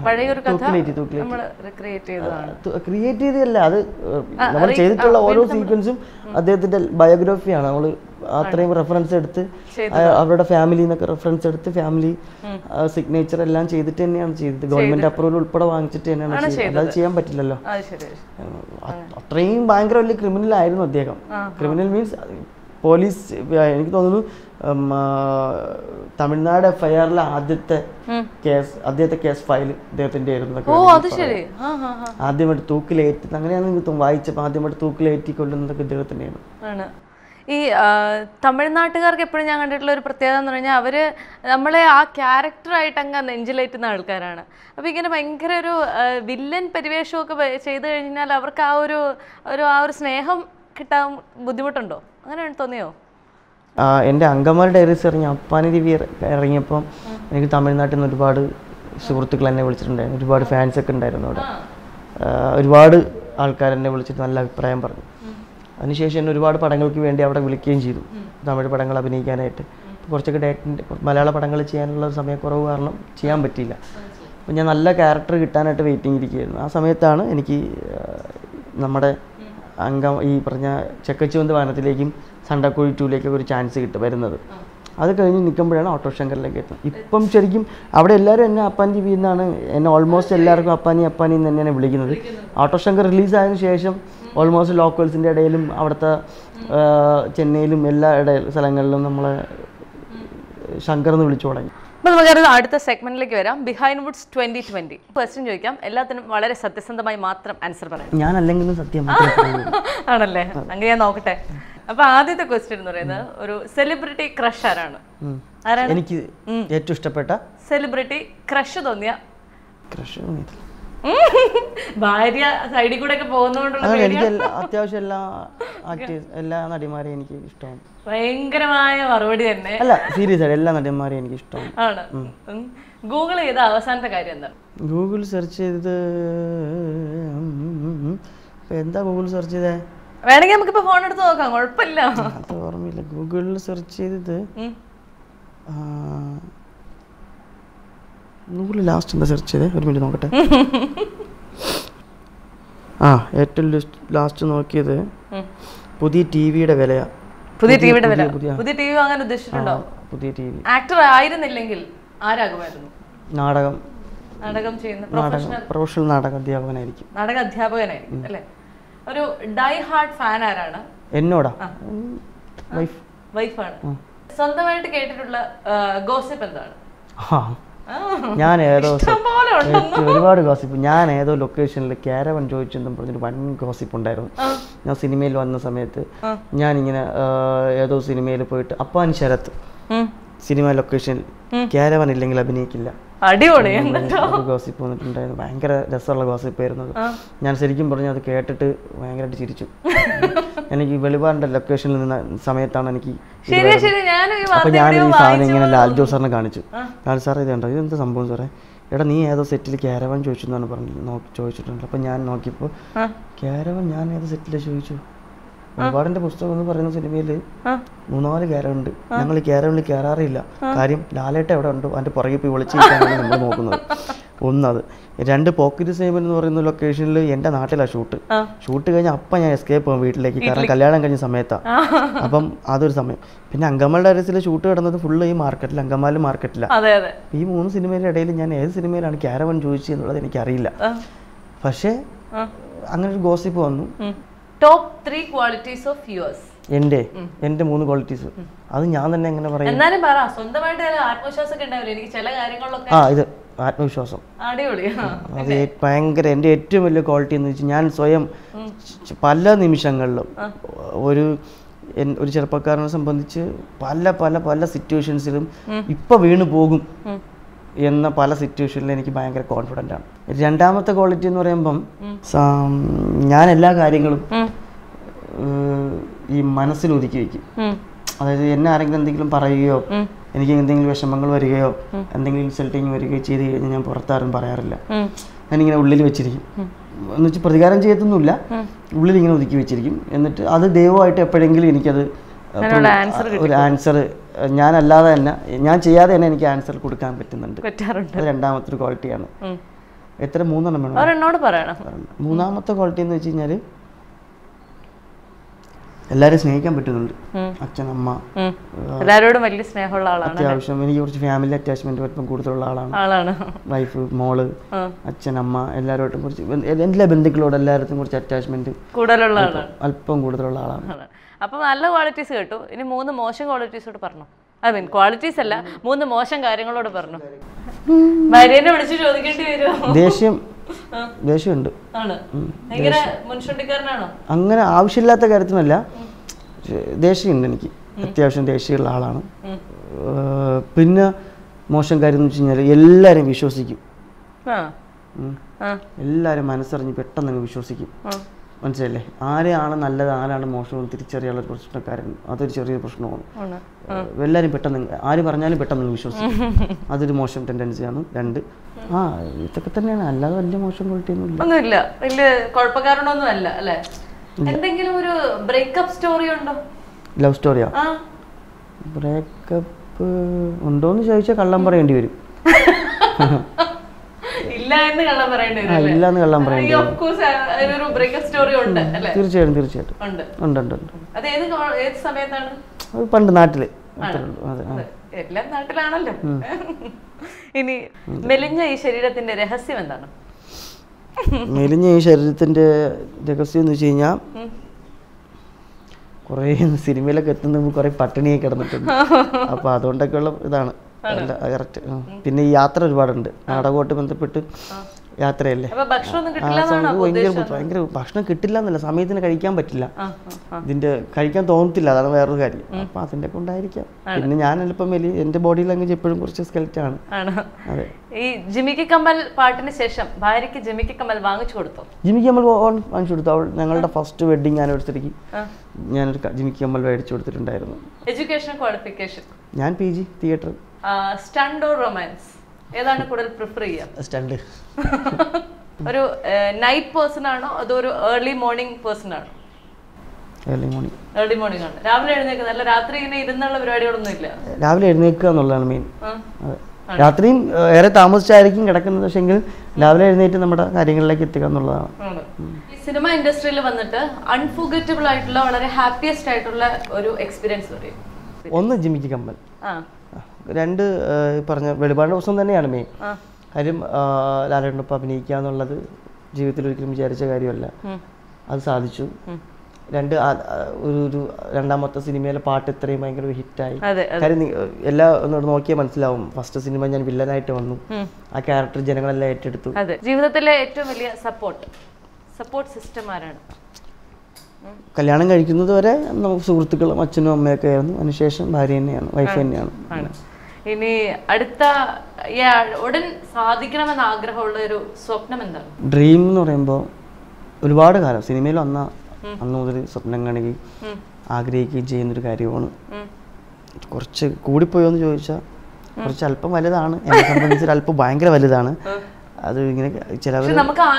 ക്രിയേറ്റ് ചെയ്തല്ല, അത് നമ്മൾ ചെയ്തിട്ടുള്ള ഓരോ സീക്വൻസും അദ്ദേഹത്തിന്റെ ബയോഗ്രാഫിയാണ്. നമ്മള് അത്രയും റെഫറൻസ് എടുത്ത് അവരുടെ ഫാമിലി എന്നൊക്കെ റെഫറൻസ് എടുത്ത് ഫാമിലി സിഗ്നേച്ചർ എല്ലാം ചെയ്തിട്ട് തന്നെയാണ് ചെയ്തത്. ഗവൺമെന്റ് അപ്രൂവൽ ഉൾപ്പെടെ വാങ്ങിച്ചിട്ട് തന്നെയാണ് ചെയ്തത്. അത് ചെയ്യാൻ പറ്റില്ലല്ലോ. അത്രയും ഭയങ്കര വലിയ ക്രിമിനൽ ആയിരുന്നു അദ്ദേഹം. ക്രിമിനൽ മീൻസ് പോലീസ്, എനിക്ക് തോന്നുന്നു തമിഴ്നാട് എഫ് ഐ ആറിലെ ആദ്യത്തെ കേസ് അദ്ദേഹത്തെ കേസ് ഫയൽ അദ്ദേഹത്തിന്റെ ആയിരുന്നു. ആദ്യമായിട്ട് തൂക്കിലേറ്റി, അങ്ങനെയാണ് എനിക്ക് വായിച്ചപ്പോൾ ആദ്യമായിട്ട് തൂക്കിലേറ്റി കൊല്ലുന്നതൊക്കെ ഇദ്ദേഹത്തിൻ്റെയാണ്. ഈ തമിഴ്നാട്ടുകാർക്ക് എപ്പോഴും ഞാൻ കണ്ടിട്ടുള്ള ഒരു പ്രത്യേകത എന്ന് പറഞ്ഞാൽ അവർ നമ്മളെ ആ ക്യാരക്ടറായിട്ട് അങ്ങ് നെഞ്ചിലേറ്റുന്ന ആൾക്കാരാണ്. അപ്പോൾ ഇങ്ങനെ ഭയങ്കര ഒരു വില്ലൻ പരിവേഷമൊക്കെ ചെയ്തു കഴിഞ്ഞാൽ അവർക്ക് ആ ഒരു ഒരു ആ ഒരു സ്നേഹം കിട്ടാൻ ബുദ്ധിമുട്ടുണ്ടോ? അങ്ങനെ തോന്നിയോ? എൻ്റെ അങ്കമാലി ഡയറീസ് ഇറങ്ങി അപ്പാനി ദിവ്യ ഇറങ്ങിയപ്പം എനിക്ക് തമിഴ്നാട്ടിൽ നിന്ന് ഒരുപാട് സുഹൃത്തുക്കൾ എന്നെ വിളിച്ചിട്ടുണ്ടായിരുന്നു. ഒരുപാട് ഫാൻസൊക്കെ ഉണ്ടായിരുന്നു അവിടെ. ഒരുപാട് ആൾക്കാർ എന്നെ വിളിച്ചിട്ട് നല്ല അഭിപ്രായം പറഞ്ഞു. അതിനുശേഷം എന്നെ ഒരുപാട് പടങ്ങൾക്ക് വേണ്ടി അവിടെ വിളിക്കുകയും ചെയ്തു, തമിഴ് പടങ്ങൾ അഭിനയിക്കാനായിട്ട്. കുറച്ചൊക്കെ ഡയറ്റിൻ്റെ മലയാള പടങ്ങൾ ചെയ്യാനുള്ള സമയക്കുറവ് കാരണം ചെയ്യാൻ പറ്റിയില്ല. അപ്പോൾ ഞാൻ നല്ല ക്യാരക്ടർ കിട്ടാനായിട്ട് വെയിറ്റിംഗ് ഇരിക്കുകയായിരുന്നു. ആ സമയത്താണ് എനിക്ക് നമ്മുടെ അംഗം ഈ പറഞ്ഞ ചെക്കച്ചുവന്ത് വാനത്തിലേക്കും സണ്ടക്കുഴി ടൂലേക്കൊക്കെ ഒരു ചാൻസ് കിട്ടും വരുന്നത്. അത് കഴിഞ്ഞ് നിൽക്കുമ്പോഴാണ് ഓട്ടോശങ്കറിലേക്ക് എത്തുന്നത്. ഇപ്പം ശരിക്കും അവിടെ എല്ലാവരും എന്നെ അപ്പാനി ടി വി എന്നാണ് എന്നെ ഓൾമോസ്റ്റ് എല്ലാവർക്കും അപ്പാനി അപ്പാനി എന്ന് തന്നെയാണ് വിളിക്കുന്നത്. ഓട്ടോശങ്കർ റിലീസായതിനു ശേഷം ഓൾമോസ്റ്റ് ലോക്കൽസിൻ്റെ ഇടയിലും അവിടുത്തെ ചെന്നൈയിലും എല്ലാ ഇടയിൽ സ്ഥലങ്ങളിലും നമ്മളെ ശങ്കർ എന്ന് വിളിച്ചു തുടങ്ങി. അപ്പോൾ നമുക്ക് അടുത്ത സെഗ്മെന്റിലേക്ക് വരാം. Behindwoods twenty twenty question ചോദിക്കാം. എല്ലാത്തിനും വളരെ സത്യസന്ധമായി മാത്രം ആൻസർ പറയാം. ഞാൻ അല്ലെങ്കിലും സത്യം ആണല്ലേ? അങ്ങനെ ഞാൻ നോക്കട്ടെ. അപ്പൊ ആദ്യത്തെ ക്വസ്റ്റ്യൻ എന്ന് പറയുന്നത് ഒരു സെലിബ്രിറ്റി ക്രഷ് ആരാണ്? ആരാണ് എനിക്ക് ഏറ്റവും ഇഷ്ടപ്പെട്ട സെലിബ്രിറ്റി ക്രഷ് തോന്നിയ? ക്രഷ് ഭാര്യ സൈഡിൽ കൂടെ ഒക്കെ പോകുന്നതുകൊണ്ടുള്ള എനിക്ക് അത്യാവശ്യം എല്ലാ ആക്ടേഴ്സ് എല്ലാ നടിമാരെയും എനിക്ക് ഇഷ്ടമാണ്. ഭയങ്കരമായ മറുപടി തന്നെ. അല്ല സീരിയസ് ആയിട്ട് എല്ലാ നടിമാരെയും എനിക്ക് ഇഷ്ടമാണ്. ആണ്. ഗൂഗിൾ ചെയ്ത അവസാനത്തെ കാര്യം എന്താ? ഗൂഗിൾ സെർച്ച് ചെയ്തത് എന്താ ഗൂഗിൾ സെർച്ച് ചെയ്തേ? വേണമെങ്കിൽ നമുക്കിപ്പോ ഫോൺ എടുത്ത് നോക്കാം, കുഴപ്പമില്ല. അത് ഓർമ്മയില്ല. ഗൂഗിളിൽ സെർച്ച് ചെയ്തത് ഗൂഗിളിൽ ലാസ്റ്റ് എന്താ സെർച്ച് ചെയ്തേ? ഒരു മിനിറ്റ് നോക്കട്ടെ. ആ ഏറ്റവും ലാസ്റ്റ് നോക്കിയത് പുതിയ ടി വിയുടെ വിലയാ. പുതിയ ടിവിയുടെ വില. പുതിയ ടി വി വാങ്ങാൻ ഉദ്ദേശിച്ചിട്ടുണ്ടോ? പുതിയ ടി വി. ആക്ടർ ആയിരുന്നില്ലെങ്കിൽ ആരാകുമായിരുന്നു? നാടകം നാടകം ചെയ്യുന്ന പ്രൊഫഷണൽ നാടക അധ്യാപകനായിരിക്കും. നാടക അധ്യാപകനായിരിക്കും അല്ലേ? ഒരു ഡൈ ഹാർഡ് ഫാൻ ആരാണ്? എന്നോടാ? വൈഫ്. വൈഫാണ്. സ്വന്തമായിട്ട് കേട്ടിട്ടുള്ള ഗോസിപ്പ് എന്താണ്? ഞാൻ ഏതോ ഒരുപാട് ഗോസിപ്പ്. ഞാൻ ഏതോ ലൊക്കേഷനിൽ ക്യാരവൻ ചോദിച്ചെന്നും പറഞ്ഞൊരു വൻ ഗോസിപ്പ് ഉണ്ടായിരുന്നു. ഞാൻ സിനിമയിൽ വന്ന സമയത്ത് ഞാനിങ്ങനെ ഏതോ സിനിമയിൽ പോയിട്ട് അപ്പാനി ശരത്ത് സിനിമ ലൊക്കേഷനിൽ ക്യാരവൻ ഇല്ലെങ്കിൽ അഭിനയിക്കില്ല അടിപൊളി ഗോസിപ്പ് വന്നിട്ടുണ്ടായിരുന്നു. ഭയങ്കര രസമുള്ള ഗോസിപ്പ് ആയിരുന്നു. ഞാൻ ശരിക്കും പറഞ്ഞു അത് കേട്ടിട്ട് ഭയങ്കരമായിട്ട് ചിരിച്ചു. എനിക്ക് വെളിപാടിന്റെ ലൊക്കേഷനിൽ നിന്ന സമയത്താണ് എനിക്ക് അപ്പൊ ഞാൻ ഈ സാധനം ഇങ്ങനെ ലാൽ ജോസ് സാറിനെ കാണിച്ചു. ലാൽ സാർ ഇത് കണ്ടോ, ഇതെന്താ സംഭവം സാറേ? എടാ നീ ഏതോ സെറ്റിൽ ക്യാരവൻ ചോദിച്ചു എന്നാണ് പറഞ്ഞു നോക്കി ചോദിച്ചിട്ടുണ്ട്. അപ്പം ഞാൻ നോക്കിയപ്പോൾ ക്യാരവൻ ഞാൻ ഏതോ സെറ്റിൽ ചോദിച്ചു. ഒരുപാടിന്റെ പുസ്തകം എന്ന് പറയുന്ന സിനിമയിൽ മൂന്നാല് ക്യാരവുണ്ട്. ഞങ്ങൾ ഈ ക്യാരവനിൽ കയറാറില്ല. കാര്യം ലാലേട്ട എവിടെ ഉണ്ടോ അതിന്റെ പുറകെ പോയി വിളിച്ചിട്ടാണ് നമ്മൾ നോക്കുന്നത്. ഒന്നത്. രണ്ട് പോക്കറ്റ് സേവൻ എന്ന് പറയുന്ന ലൊക്കേഷനിൽ എൻ്റെ നാട്ടിലാണ് ഷൂട്ട്. ഷൂട്ട് കഴിഞ്ഞാൽ അപ്പം ഞാൻ എസ്കേപ്പ് പോകും വീട്ടിലേക്ക്. കാരണം കല്യാണം കഴിഞ്ഞ സമയത്താണ്. അപ്പം അതൊരു സമയം. പിന്നെ അങ്കമാലി ഡയറീസിലെ ഷൂട്ട് കിടന്നത് ഫുള്ള് ഈ മാർക്കറ്റിൽ, അങ്കമാലി മാർക്കറ്റിലാണ്. ഈ മൂന്ന് സിനിമയുടെ ഇടയിൽ ഞാൻ ഏത് സിനിമയിലാണ് ക്യാരവൻ ചോദിച്ചത് എന്നുള്ളത് എനിക്കറിയില്ല. പക്ഷേ അങ്ങനെ ഒരു ഗോസിപ്പ് വന്നു. Top three qualities of yours. എൻ്റെ എൻ്റെ മൂന്ന് ക്വാളിറ്റീസ് അത് ഞാൻ തന്നെ എങ്ങനെ പറയാം? എന്നാലും പറ, സ്വന്തമായിട്ട് ആത്മവിശ്വാസം ഉണ്ടാവില്ല. എനിക്ക് ചില കാര്യങ്ങളിലൊക്കെ ആ ഇത് ആത്മവിശ്വാസം അത് ഭയങ്കര എൻ്റെ ഏറ്റവും വലിയ ക്വാളിറ്റി എന്ന് വെച്ചാൽ ഞാൻ സ്വയം പല നിമിഷങ്ങളിലും ഒരു ഒരു ചെറുപ്പക്കാരനെ സംബന്ധിച്ച് പല പല പല സിറ്റുവേഷൻസിലും ഇപ്പൊ വീണു പോകും എന്ന പല സിറ്റുവേഷനിലും എനിക്ക് ഭയങ്കര കോൺഫിഡൻ്റ് ആണ്. രണ്ടാമത്തെ ക്വാളിറ്റി എന്ന് പറയുമ്പം ഞാൻ എല്ലാ കാര്യങ്ങളും ഈ മനസ്സിൽ ഒതുക്കി വയ്ക്കും. അതായത് എന്നെ ആരെങ്കിലും എന്തെങ്കിലും പറയുകയോ എനിക്ക് എന്തെങ്കിലും വിഷമങ്ങൾ വരികയോ എന്തെങ്കിലും ഇൻസൾട്ടിങ് വരികയോ ചെയ്ത് കഴിഞ്ഞാൽ ഞാൻ പുറത്താരും പറയാറില്ല. ഞാനിങ്ങനെ ഉള്ളിൽ വെച്ചിരിക്കും. എന്ന് വെച്ചാൽ പ്രതികാരം ചെയ്യത്തൊന്നുമില്ല, ഉള്ളിൽ ഇങ്ങനെ ഒതുക്കി വെച്ചിരിക്കും. എന്നിട്ട് അത് ദൈവമായിട്ട് എപ്പോഴെങ്കിലും എനിക്കത് ഒരു ആൻസർ ഞാനല്ലാതെ തന്നെ ഞാൻ ചെയ്യാതെ തന്നെ എനിക്ക് ആൻസർ കൊടുക്കാൻ പറ്റുന്നുണ്ട്. അത് രണ്ടാമത്തെ ഒരു ക്വാളിറ്റിയാണ്. എത്ര മൂന്നെണ്ണം വേണം? മൂന്നാമത്തെ ക്വാളിറ്റി എന്ന് വെച്ച് കഴിഞ്ഞാൽ എല്ലാവരും സ്നേഹിക്കാൻ പറ്റുന്നുണ്ട്. അച്ഛൻ, അമ്മ, എല്ലാവരോടും വലിയ സ്നേഹമുള്ള ആളാണ്. അത്യാവശ്യം എനിക്ക് കുറച്ച് ഫാമിലി അറ്റാച്ച്മെന്റ് വലിപ്പം കൂടുതലുള്ള ആളാണ്. വൈഫ്, മോള്, അച്ഛൻ, അമ്മ എല്ലാവരോട്ടും കുറച്ച് എല്ലാ ബന്ധുക്കളോട് എല്ലാവരും കുറച്ച് അറ്റാച്ച്മെന്റ് കൂടുതലുള്ള അല്പം കൂടുതലുള്ള ആളാണ്. അപ്പം നല്ല ക്വാളിറ്റീസ് കേട്ടു. ഇനി മൂന്ന് മോശം ക്വാളിറ്റീസോട് പറഞ്ഞു. ഐ മീൻ ക്വാളിറ്റീസ് അല്ല, മൂന്ന് മോശം കാര്യങ്ങളോട് പറഞ്ഞു. ഭാര്യനെ വിളിച്ച് ചോദിക്കേണ്ടി വരുമോ? ദേഷ്യം ദേഷ്യമുണ്ട്. അങ്ങനെ ആവശ്യമില്ലാത്ത കാര്യത്തിനല്ല, ദേഷ്യമുണ്ട് എനിക്ക്. അത്യാവശ്യം ദേഷ്യമുള്ള ആളാണ്. പിന്നെ മോശം കാര്യം എന്ന് വെച്ച് കഴിഞ്ഞാൽ എല്ലാവരും വിശ്വസിക്കും. എല്ലാവരും മനസ്സറിഞ്ഞ് പെട്ടെന്ന് വിശ്വസിക്കും. മനസ്സിലല്ലേ? ആരെയാണ് നല്ലത് ആരാണ് മോശമെന്ന് തിരിച്ചറിയാനുള്ള ഒരു പ്രശ്നക്കാരൻ. അതൊരു ചെറിയൊരു പ്രശ്നമാണ്. എല്ലാവരും പെട്ടെന്ന് ആര് പറഞ്ഞാലും പെട്ടെന്ന് വിശ്വസിക്കും. അതൊരു മോശം ടെൻഡൻസിയാണ്. രണ്ട് ആ ഇതൊക്കെ തന്നെയാണ്, അല്ലാതെ വലിയ മോശം ക്വാളിറ്റി ഒന്നുമില്ല. വലിയ കുഴപ്പക്കാരനൊന്നും അല്ല അല്ലേ? എന്തെങ്കിലും ഒരു ബ്രേക്കപ്പ് സ്റ്റോറി ഉണ്ടോ? ലവ് സ്റ്റോറിയോ? ബ്രേക്കപ്പ് ഉണ്ടോന്ന് ചോദിച്ചാൽ കള്ളം പറയേണ്ടി വരും. തീർച്ചയായിട്ടും തീർച്ചയായിട്ടും ഉണ്ട് ഉണ്ട് ഉണ്ട്. പണ്ട് നാട്ടില് എല്ലാ നാട്ടിലാണല്ലോ. ഇനി മെലിഞ്ഞ ഈ ശരീരത്തിന്റെ രഹസ്യം എന്താണ്? മെലിഞ്ഞ ഈ ശരീരത്തിന്റെ രഹസ്യം എന്ന് വെച്ച് കഴിഞ്ഞാൽ കുറേ സിനിമയിലൊക്കെ എത്തുന്ന കുറേ പട്ടിണിയൊക്കെ കിടന്നിട്ടുണ്ട്. അപ്പോൾ അതുകൊണ്ടൊക്കെയുള്ള ഇതാണ് കറക്റ്റ്. പിന്നെ ഈ യാത്ര ഒരുപാടുണ്ട്, നാടകമായിട്ട് ബന്ധപ്പെട്ട് യാത്രയല്ലേ. ഭയങ്കര ഭയങ്കര ഭക്ഷണം കിട്ടില്ല എന്നല്ല, സമയത്തിന് കഴിക്കാൻ പറ്റില്ല, ഇതിന്റെ കഴിക്കാൻ തോന്നത്തില്ല, അതാണ് വേറൊരു കാര്യം. അപ്പൊ അതിന്റെ ഒക്കെ ഉണ്ടായിരിക്കാം. പിന്നെ ഞാൻ ചിലപ്പം വലിയ എന്റെ ബോഡി ലാംഗ്വേജ് എപ്പോഴും കുറച്ച് സ്കെൽറ്റ് ആണ്. അതെ. ഈ ജിമിക്കി കമ്മൽ പാട്ടിന് ശേഷം ഭാര്യയ്ക്ക് ജിമിക്കി കമ്മൽ വാങ്ങിച്ചു കൊടുത്തു? ജിമിക്കി കമ്മൽ വാങ്ങിച്ചു കൊടുത്തു. അവൾ ഞങ്ങളുടെ ഫസ്റ്റ് വെഡിങ് ആനിവേഴ്സറിക്ക് ഞാനൊരു ജിമിക്കി കമ്മൽ മേടിച്ചു കൊടുത്തിട്ടുണ്ടായിരുന്നു. Education qualification? ഞാൻ P G theatre. Stunt or romance ഏതാണ് കൂടുതൽ പ്രിഫർ ചെയ്യുക? സ്റ്റണ്ട്. ഒരു നൈറ്റ് പേഴ്സൺ ആണോ അതോ ഒരു ഏർലി മോർണിംഗ് പേഴ്സൺ ആണോ? Early morning. ഏർലി മോർണിംഗ് ആണ്. രാവിലെ എഴുന്നേൽക്കുക, അല്ല രാത്രി ഇങ്ങനെ ഇരുന്നുള്ള പരിപാടികളൊന്നും ഇല്ല? രാവിലെ എഴുന്നേൽക്കുക എന്നുള്ളതാണ് മെയിൻ. രാത്രിയും ഏറെ താമസിച്ചായിരിക്കും കിടക്കുന്നത്, പക്ഷെങ്കിൽ രാവിലെ എഴുന്നേറ്റ് നമ്മുടെ കാര്യങ്ങളിലേക്ക് എത്തുക എന്നുള്ളതാണ്. ഈ സിനിമ ഇൻഡസ്ട്രിയിൽ വന്നിട്ട് അൺഫോർഗറ്റബിൾ ആയിട്ടുള്ള വളരെ ഹാപ്പിയസ്റ്റ് ആയിട്ടുള്ള ഒരു എക്സ്പീരിയൻസ് പറയും. ഒന്ന് ജിമിക്കി കമ്മൽ, രണ്ട് പറഞ്ഞ വെളിപാട് ദിവസം തന്നെയാണ് മെയിൻ കാര്യം. ലാലേട്ടനൊപ്പം അഭിനയിക്കുക എന്നുള്ളത് ജീവിതത്തിൽ ഒരിക്കലും വിചാരിച്ച കാര്യമല്ല, അത് സാധിച്ചു. രണ്ട് ഒരു ഒരു രണ്ടാമത്തെ സിനിമയിലെ പാട്ട് ഇത്രയും ഭയങ്കര ഹിറ്റായി. കാര്യം എല്ലാ ഒന്നോട് നോക്കിയാൽ മനസ്സിലാവും, ഫസ്റ്റ് സിനിമ ഞാൻ വില്ലനായിട്ട് വന്നു, ആ ക്യാരക്ടർ ജനങ്ങളെല്ലാം ഏറ്റെടുത്തു. ജീവിതത്തിലെ ഏറ്റവും വലിയ സപ്പോർട്ട് സപ്പോർട്ട് സിസ്റ്റം ആരാണ്? കല്യാണം കഴിക്കുന്നത് വരെ നമുക്ക് സുഹൃത്തുക്കളും അച്ഛനും അമ്മയൊക്കെ ആയിരുന്നു, അതിനുശേഷം ഭാര്യ തന്നെയാണ്, വൈഫ് തന്നെയാണ്. ഇനി അടുത്ത ഉടൻ സാധിക്കണമെന്ന് ആഗ്രഹമുള്ള ഒരു സ്വപ്നം എന്താണ്? ഡ്രീം എന്ന് പറയുമ്പോൾ ഒരുപാട് കാലം സിനിമയിൽ വന്ന അന്ന് മുതൽ സ്വപ്നം കാണുകയും ആഗ്രഹിക്കുകയും ചെയ്യുന്നൊരു കാര്യമാണ്. കുറച്ച് കൂടിപ്പോയോന്ന് ചോദിച്ചാൽ കുറച്ച് അല്പം വലുതാണ്, എന്നെ സംബന്ധിച്ച് അല്പം ഭയങ്കര വലുതാണ്. അത് ഇങ്ങനെ ചിലവർ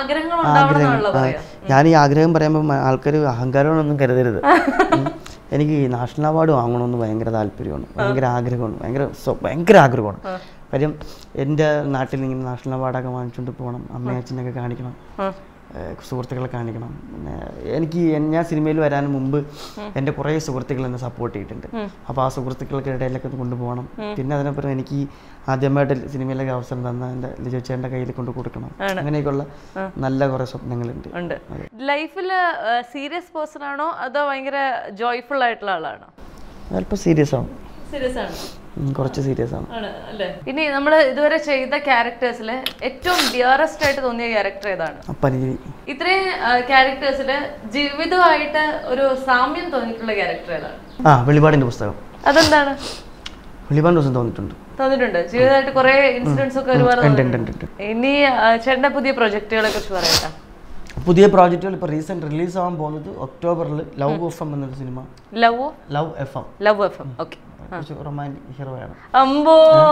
ആഗ്രഹം, ഞാൻ ഈ ആഗ്രഹം പറയുമ്പോൾ ആൾക്കാർ അഹങ്കാരമാണൊന്നും കരുതരുത്. എനിക്ക് നാഷണൽ അവാർഡ് വാങ്ങണമെന്ന് ഭയങ്കര താല്പര്യമാണ്, ഭയങ്കര ആഗ്രഹമാണ്, ഭയങ്കര ഭയങ്കര ആഗ്രഹമാണ്. കാര്യം എൻ്റെ നാട്ടിൽ ഇങ്ങനെ നാഷണൽ അവാർഡൊക്കെ വാങ്ങിച്ചുകൊണ്ട് പോകണം, അമ്മയും അച്ഛനൊക്കെ കാണിക്കണം, സുഹൃത്തുക്കളെ കാണിക്കണം. പിന്നെ എനിക്ക് ഞാൻ സിനിമയിൽ വരാൻ മുമ്പ് എൻ്റെ കുറേ സുഹൃത്തുക്കൾ എന്നെ സപ്പോർട്ട് ചെയ്തിട്ടുണ്ട്. അപ്പോൾ ആ സുഹൃത്തുക്കൾക്ക് ഇടയിലൊക്കെ കൊണ്ടുപോകണം. പിന്നെ അതിനപ്പുറം എനിക്ക് ആദ്യമായിട്ട് സിനിമയിലൊക്കെ അവസരം തന്ന എൻ്റെ ലിജോ ചേട്ടൻ്റെ കയ്യിൽ കൊണ്ട് കൊടുക്കണം. അങ്ങനെയൊക്കെയുള്ള നല്ല കുറേ സ്വപ്നങ്ങളുണ്ട്. ലൈഫിൽ സീരിയസ് പേഴ്സൺ ആണോ അതോ ഭയങ്കര ജോയ്ഫുൾ ആയിട്ടുള്ള ആളാണോ? അല്പം സീരിയസ് ആണ്. സീരിയസ് ആണ്, കുറച്ച് സീരിയസ് ആണ്. ഇനി നമ്മൾ ഇതുവരെ ചെയ്ത ക്യാരക്ടേഴ്സിൽ ഏറ്റവും ഡിയറസ്റ്റ് ആയിട്ട് തോന്നിയ ക്യാരക്ടർ ഏതാണ്? അപ്പനി. ഇത്രയും ക്യാരക്ടേഴ്സിൽ ജീവിതമായിട്ട് ഒരു സാമ്യം തോന്നിയിട്ടുള്ള ക്യാരക്ടർ ഏതാണ്? ആ, വെളിപാടിന്റെ പുസ്തകം. അതെന്താണ്? വെളിപാടിന്റെ പുസ്തകം തോന്നിയിട്ടുണ്ട്. തോന്നിയിട്ടുണ്ട്. ജീവിതമായിട്ട് കുറെ ഇൻസിഡൻസ് ഒക്കെ ഒരുപാട്. ഇനി ചേട്ടന്റെ പുതിയ പ്രൊജക്ടുകളെ കുറിച്ച് പറയട്ടെ. പുതിയ പ്രോജക്റ്റുകൾ ഇപ്പോൾ റീസെന്റ് റിലീസ് ആവാൻ പോകുന്നത് ഒക്ടോബറിൽ ലവ് എഫ് എം എന്നൊരു സിനിമ. Love love F M love F M okay. Romantic ഹീറോയാണ്. അമ്പോ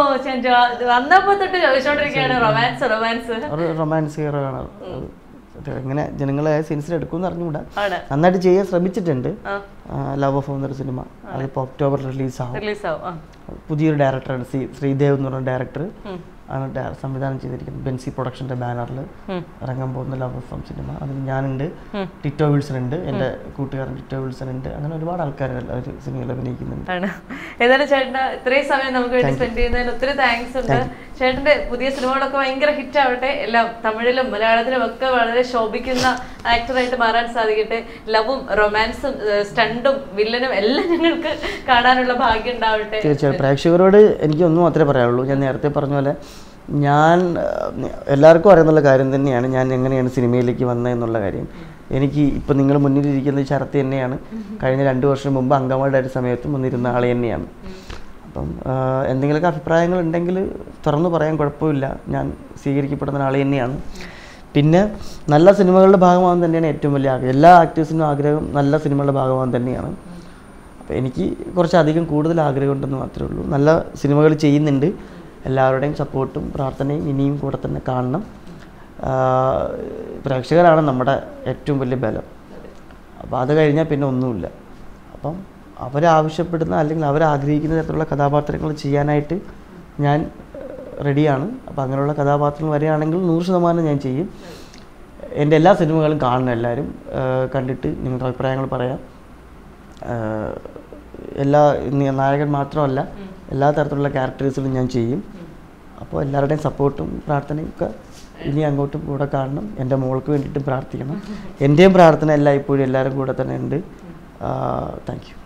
വന്നപ്പോ തൊട്ട് ചോദിച്ചോണ്ടിരിക്കുകയാണ് റൊമാൻസ് റൊമാൻസ് റൊമാൻസ് ഹീറോയാണ്. എങ്ങനെ ജനങ്ങളെ സീൻസിൽ എടുക്കുമെന്ന് അറിഞ്ഞുകൂടാ, നന്നായിട്ട് ചെയ്യാൻ ശ്രമിച്ചിട്ടുണ്ട്. ലവ് ഓഫ് എന്നൊരു സിനിമ അതിപ്പോൾ ഒക്ടോബറിൽ റിലീസാവും. പുതിയൊരു ഡയറക്ടറാണ് ശ്രീദേവ് എന്ന് പറഞ്ഞ ഡയറക്ടർ ആണ് സംവിധാനം ചെയ്തിരിക്കുന്നത്. ബെൻസി പ്രൊഡക്ഷൻ്റെ ബാനറിൽ ഇറങ്ങാൻ പോകുന്ന ലവ് എഫ് എം സിനിമ. അതിൽ ഞാനുണ്ട്, ടിറ്റോ വിൽസൺ ഉണ്ട്, എൻ്റെ കൂട്ടുകാരൻ ടിറ്റോ വിൽസൺ ഉണ്ട്, അങ്ങനെ ഒരുപാട് ആൾക്കാർ ഒരു സിനിമയിൽ അഭിനയിക്കുന്നുണ്ട്. ഏതായാലും ചേട്ടന് ഇത്രയും സമയം നമുക്ക് വേണ്ടി സ്പെൻഡ് ചെയ്യുന്നതിന് ഒത്തിരി താങ്ക്സ് ഉണ്ട്. ചേട്ടൻ്റെ പുതിയ സിനിമകളൊക്കെ ഭയങ്കര ഹിറ്റ് ആവട്ടെ, എല്ലാം തമിഴിലും മലയാളത്തിലും ഒക്കെ വളരെ ശോഭിക്കുന്ന ആക്ടറായിട്ട് മാറാൻ സാധിക്കട്ടെ. ലവും റൊമാൻസും സ്റ്റണ്ടും വില്ലനും എല്ലാം ഞങ്ങൾക്ക് കാണാനുള്ള ഭാഗ്യം ഉണ്ടാവട്ടെ. തീർച്ചയായും പ്രേക്ഷകരോട് എനിക്കൊന്നും മാത്രമേ പറയാനുള്ളൂ. ഞാൻ നേരത്തെ പറഞ്ഞ പോലെ ഞാൻ എല്ലാവർക്കും അറിയുന്നുള്ള കാര്യം തന്നെയാണ് ഞാൻ എങ്ങനെയാണ് സിനിമയിലേക്ക് വന്നതെന്നുള്ള കാര്യം. എനിക്ക് ഇപ്പം നിങ്ങൾ മുന്നിലിരിക്കുന്ന ശരത്ത് തന്നെയാണ് കഴിഞ്ഞ രണ്ട് വർഷം മുമ്പ് അങ്കമാലി ഡയറീസ് സമയത്തും വന്നിരുന്ന ആൾ തന്നെയാണ്. അപ്പം എന്തെങ്കിലുമൊക്കെ അഭിപ്രായങ്ങൾ ഉണ്ടെങ്കിൽ തുറന്നു പറയാൻ കുഴപ്പമില്ല, ഞാൻ സ്വീകരിക്കപ്പെടുന്ന ആൾ തന്നെയാണ്. പിന്നെ നല്ല സിനിമകളുടെ ഭാഗമാകാൻ തന്നെയാണ് ഏറ്റവും വലിയ ആഗ്രഹം. എല്ലാ ആക്ടേഴ്സിനും ആഗ്രഹം നല്ല സിനിമകളുടെ ഭാഗമാകാൻ തന്നെയാണ്. അപ്പോൾ എനിക്ക് കുറച്ചധികം കൂടുതൽ ആഗ്രഹമുണ്ടെന്ന് മാത്രമേ ഉള്ളൂ. നല്ല സിനിമകൾ ചെയ്യുന്നുണ്ട്, എല്ലാവരുടെയും സപ്പോർട്ടും പ്രാർത്ഥനയും ഇനിയും കൂടെ തന്നെ കാണണം. പ്രേക്ഷകരാണ് നമ്മുടെ ഏറ്റവും വലിയ ബലം. അപ്പോൾ അത് കഴിഞ്ഞാൽ പിന്നെ ഒന്നുമില്ല. അപ്പം അവരാവശ്യപ്പെടുന്ന അല്ലെങ്കിൽ അവരാഗ്രഹിക്കുന്ന തരത്തിലുള്ള കഥാപാത്രങ്ങൾ ചെയ്യാനായിട്ട് ഞാൻ റെഡിയാണ്. അപ്പോൾ അങ്ങനെയുള്ള കഥാപാത്രങ്ങൾ വരികയാണെങ്കിൽ നൂറ് ശതമാനം ഞാൻ ചെയ്യും. എൻ്റെ എല്ലാ സിനിമകളും കാണണം, എല്ലാവരും കണ്ടിട്ട് നിങ്ങളുടെ അഭിപ്രായങ്ങൾ പറയാം. എല്ലാ നായകൻ മാത്രമല്ല എല്ലാ തരത്തിലുള്ള ക്യാരക്ടേഴ്സിലും ഞാൻ ചെയ്യും. അപ്പോൾ എല്ലാവരുടെയും സപ്പോർട്ടും പ്രാർത്ഥനയും ഒക്കെ ഇനി അങ്ങോട്ടും കൂടെ കാണണം. എൻ്റെ മോൾക്ക് വേണ്ടിയിട്ടും പ്രാർത്ഥിക്കണം. എൻ്റെയും പ്രാർത്ഥന എല്ലായ്പ്പോഴും എല്ലാവരും കൂടെ തന്നെ ഉണ്ട്. Thank U.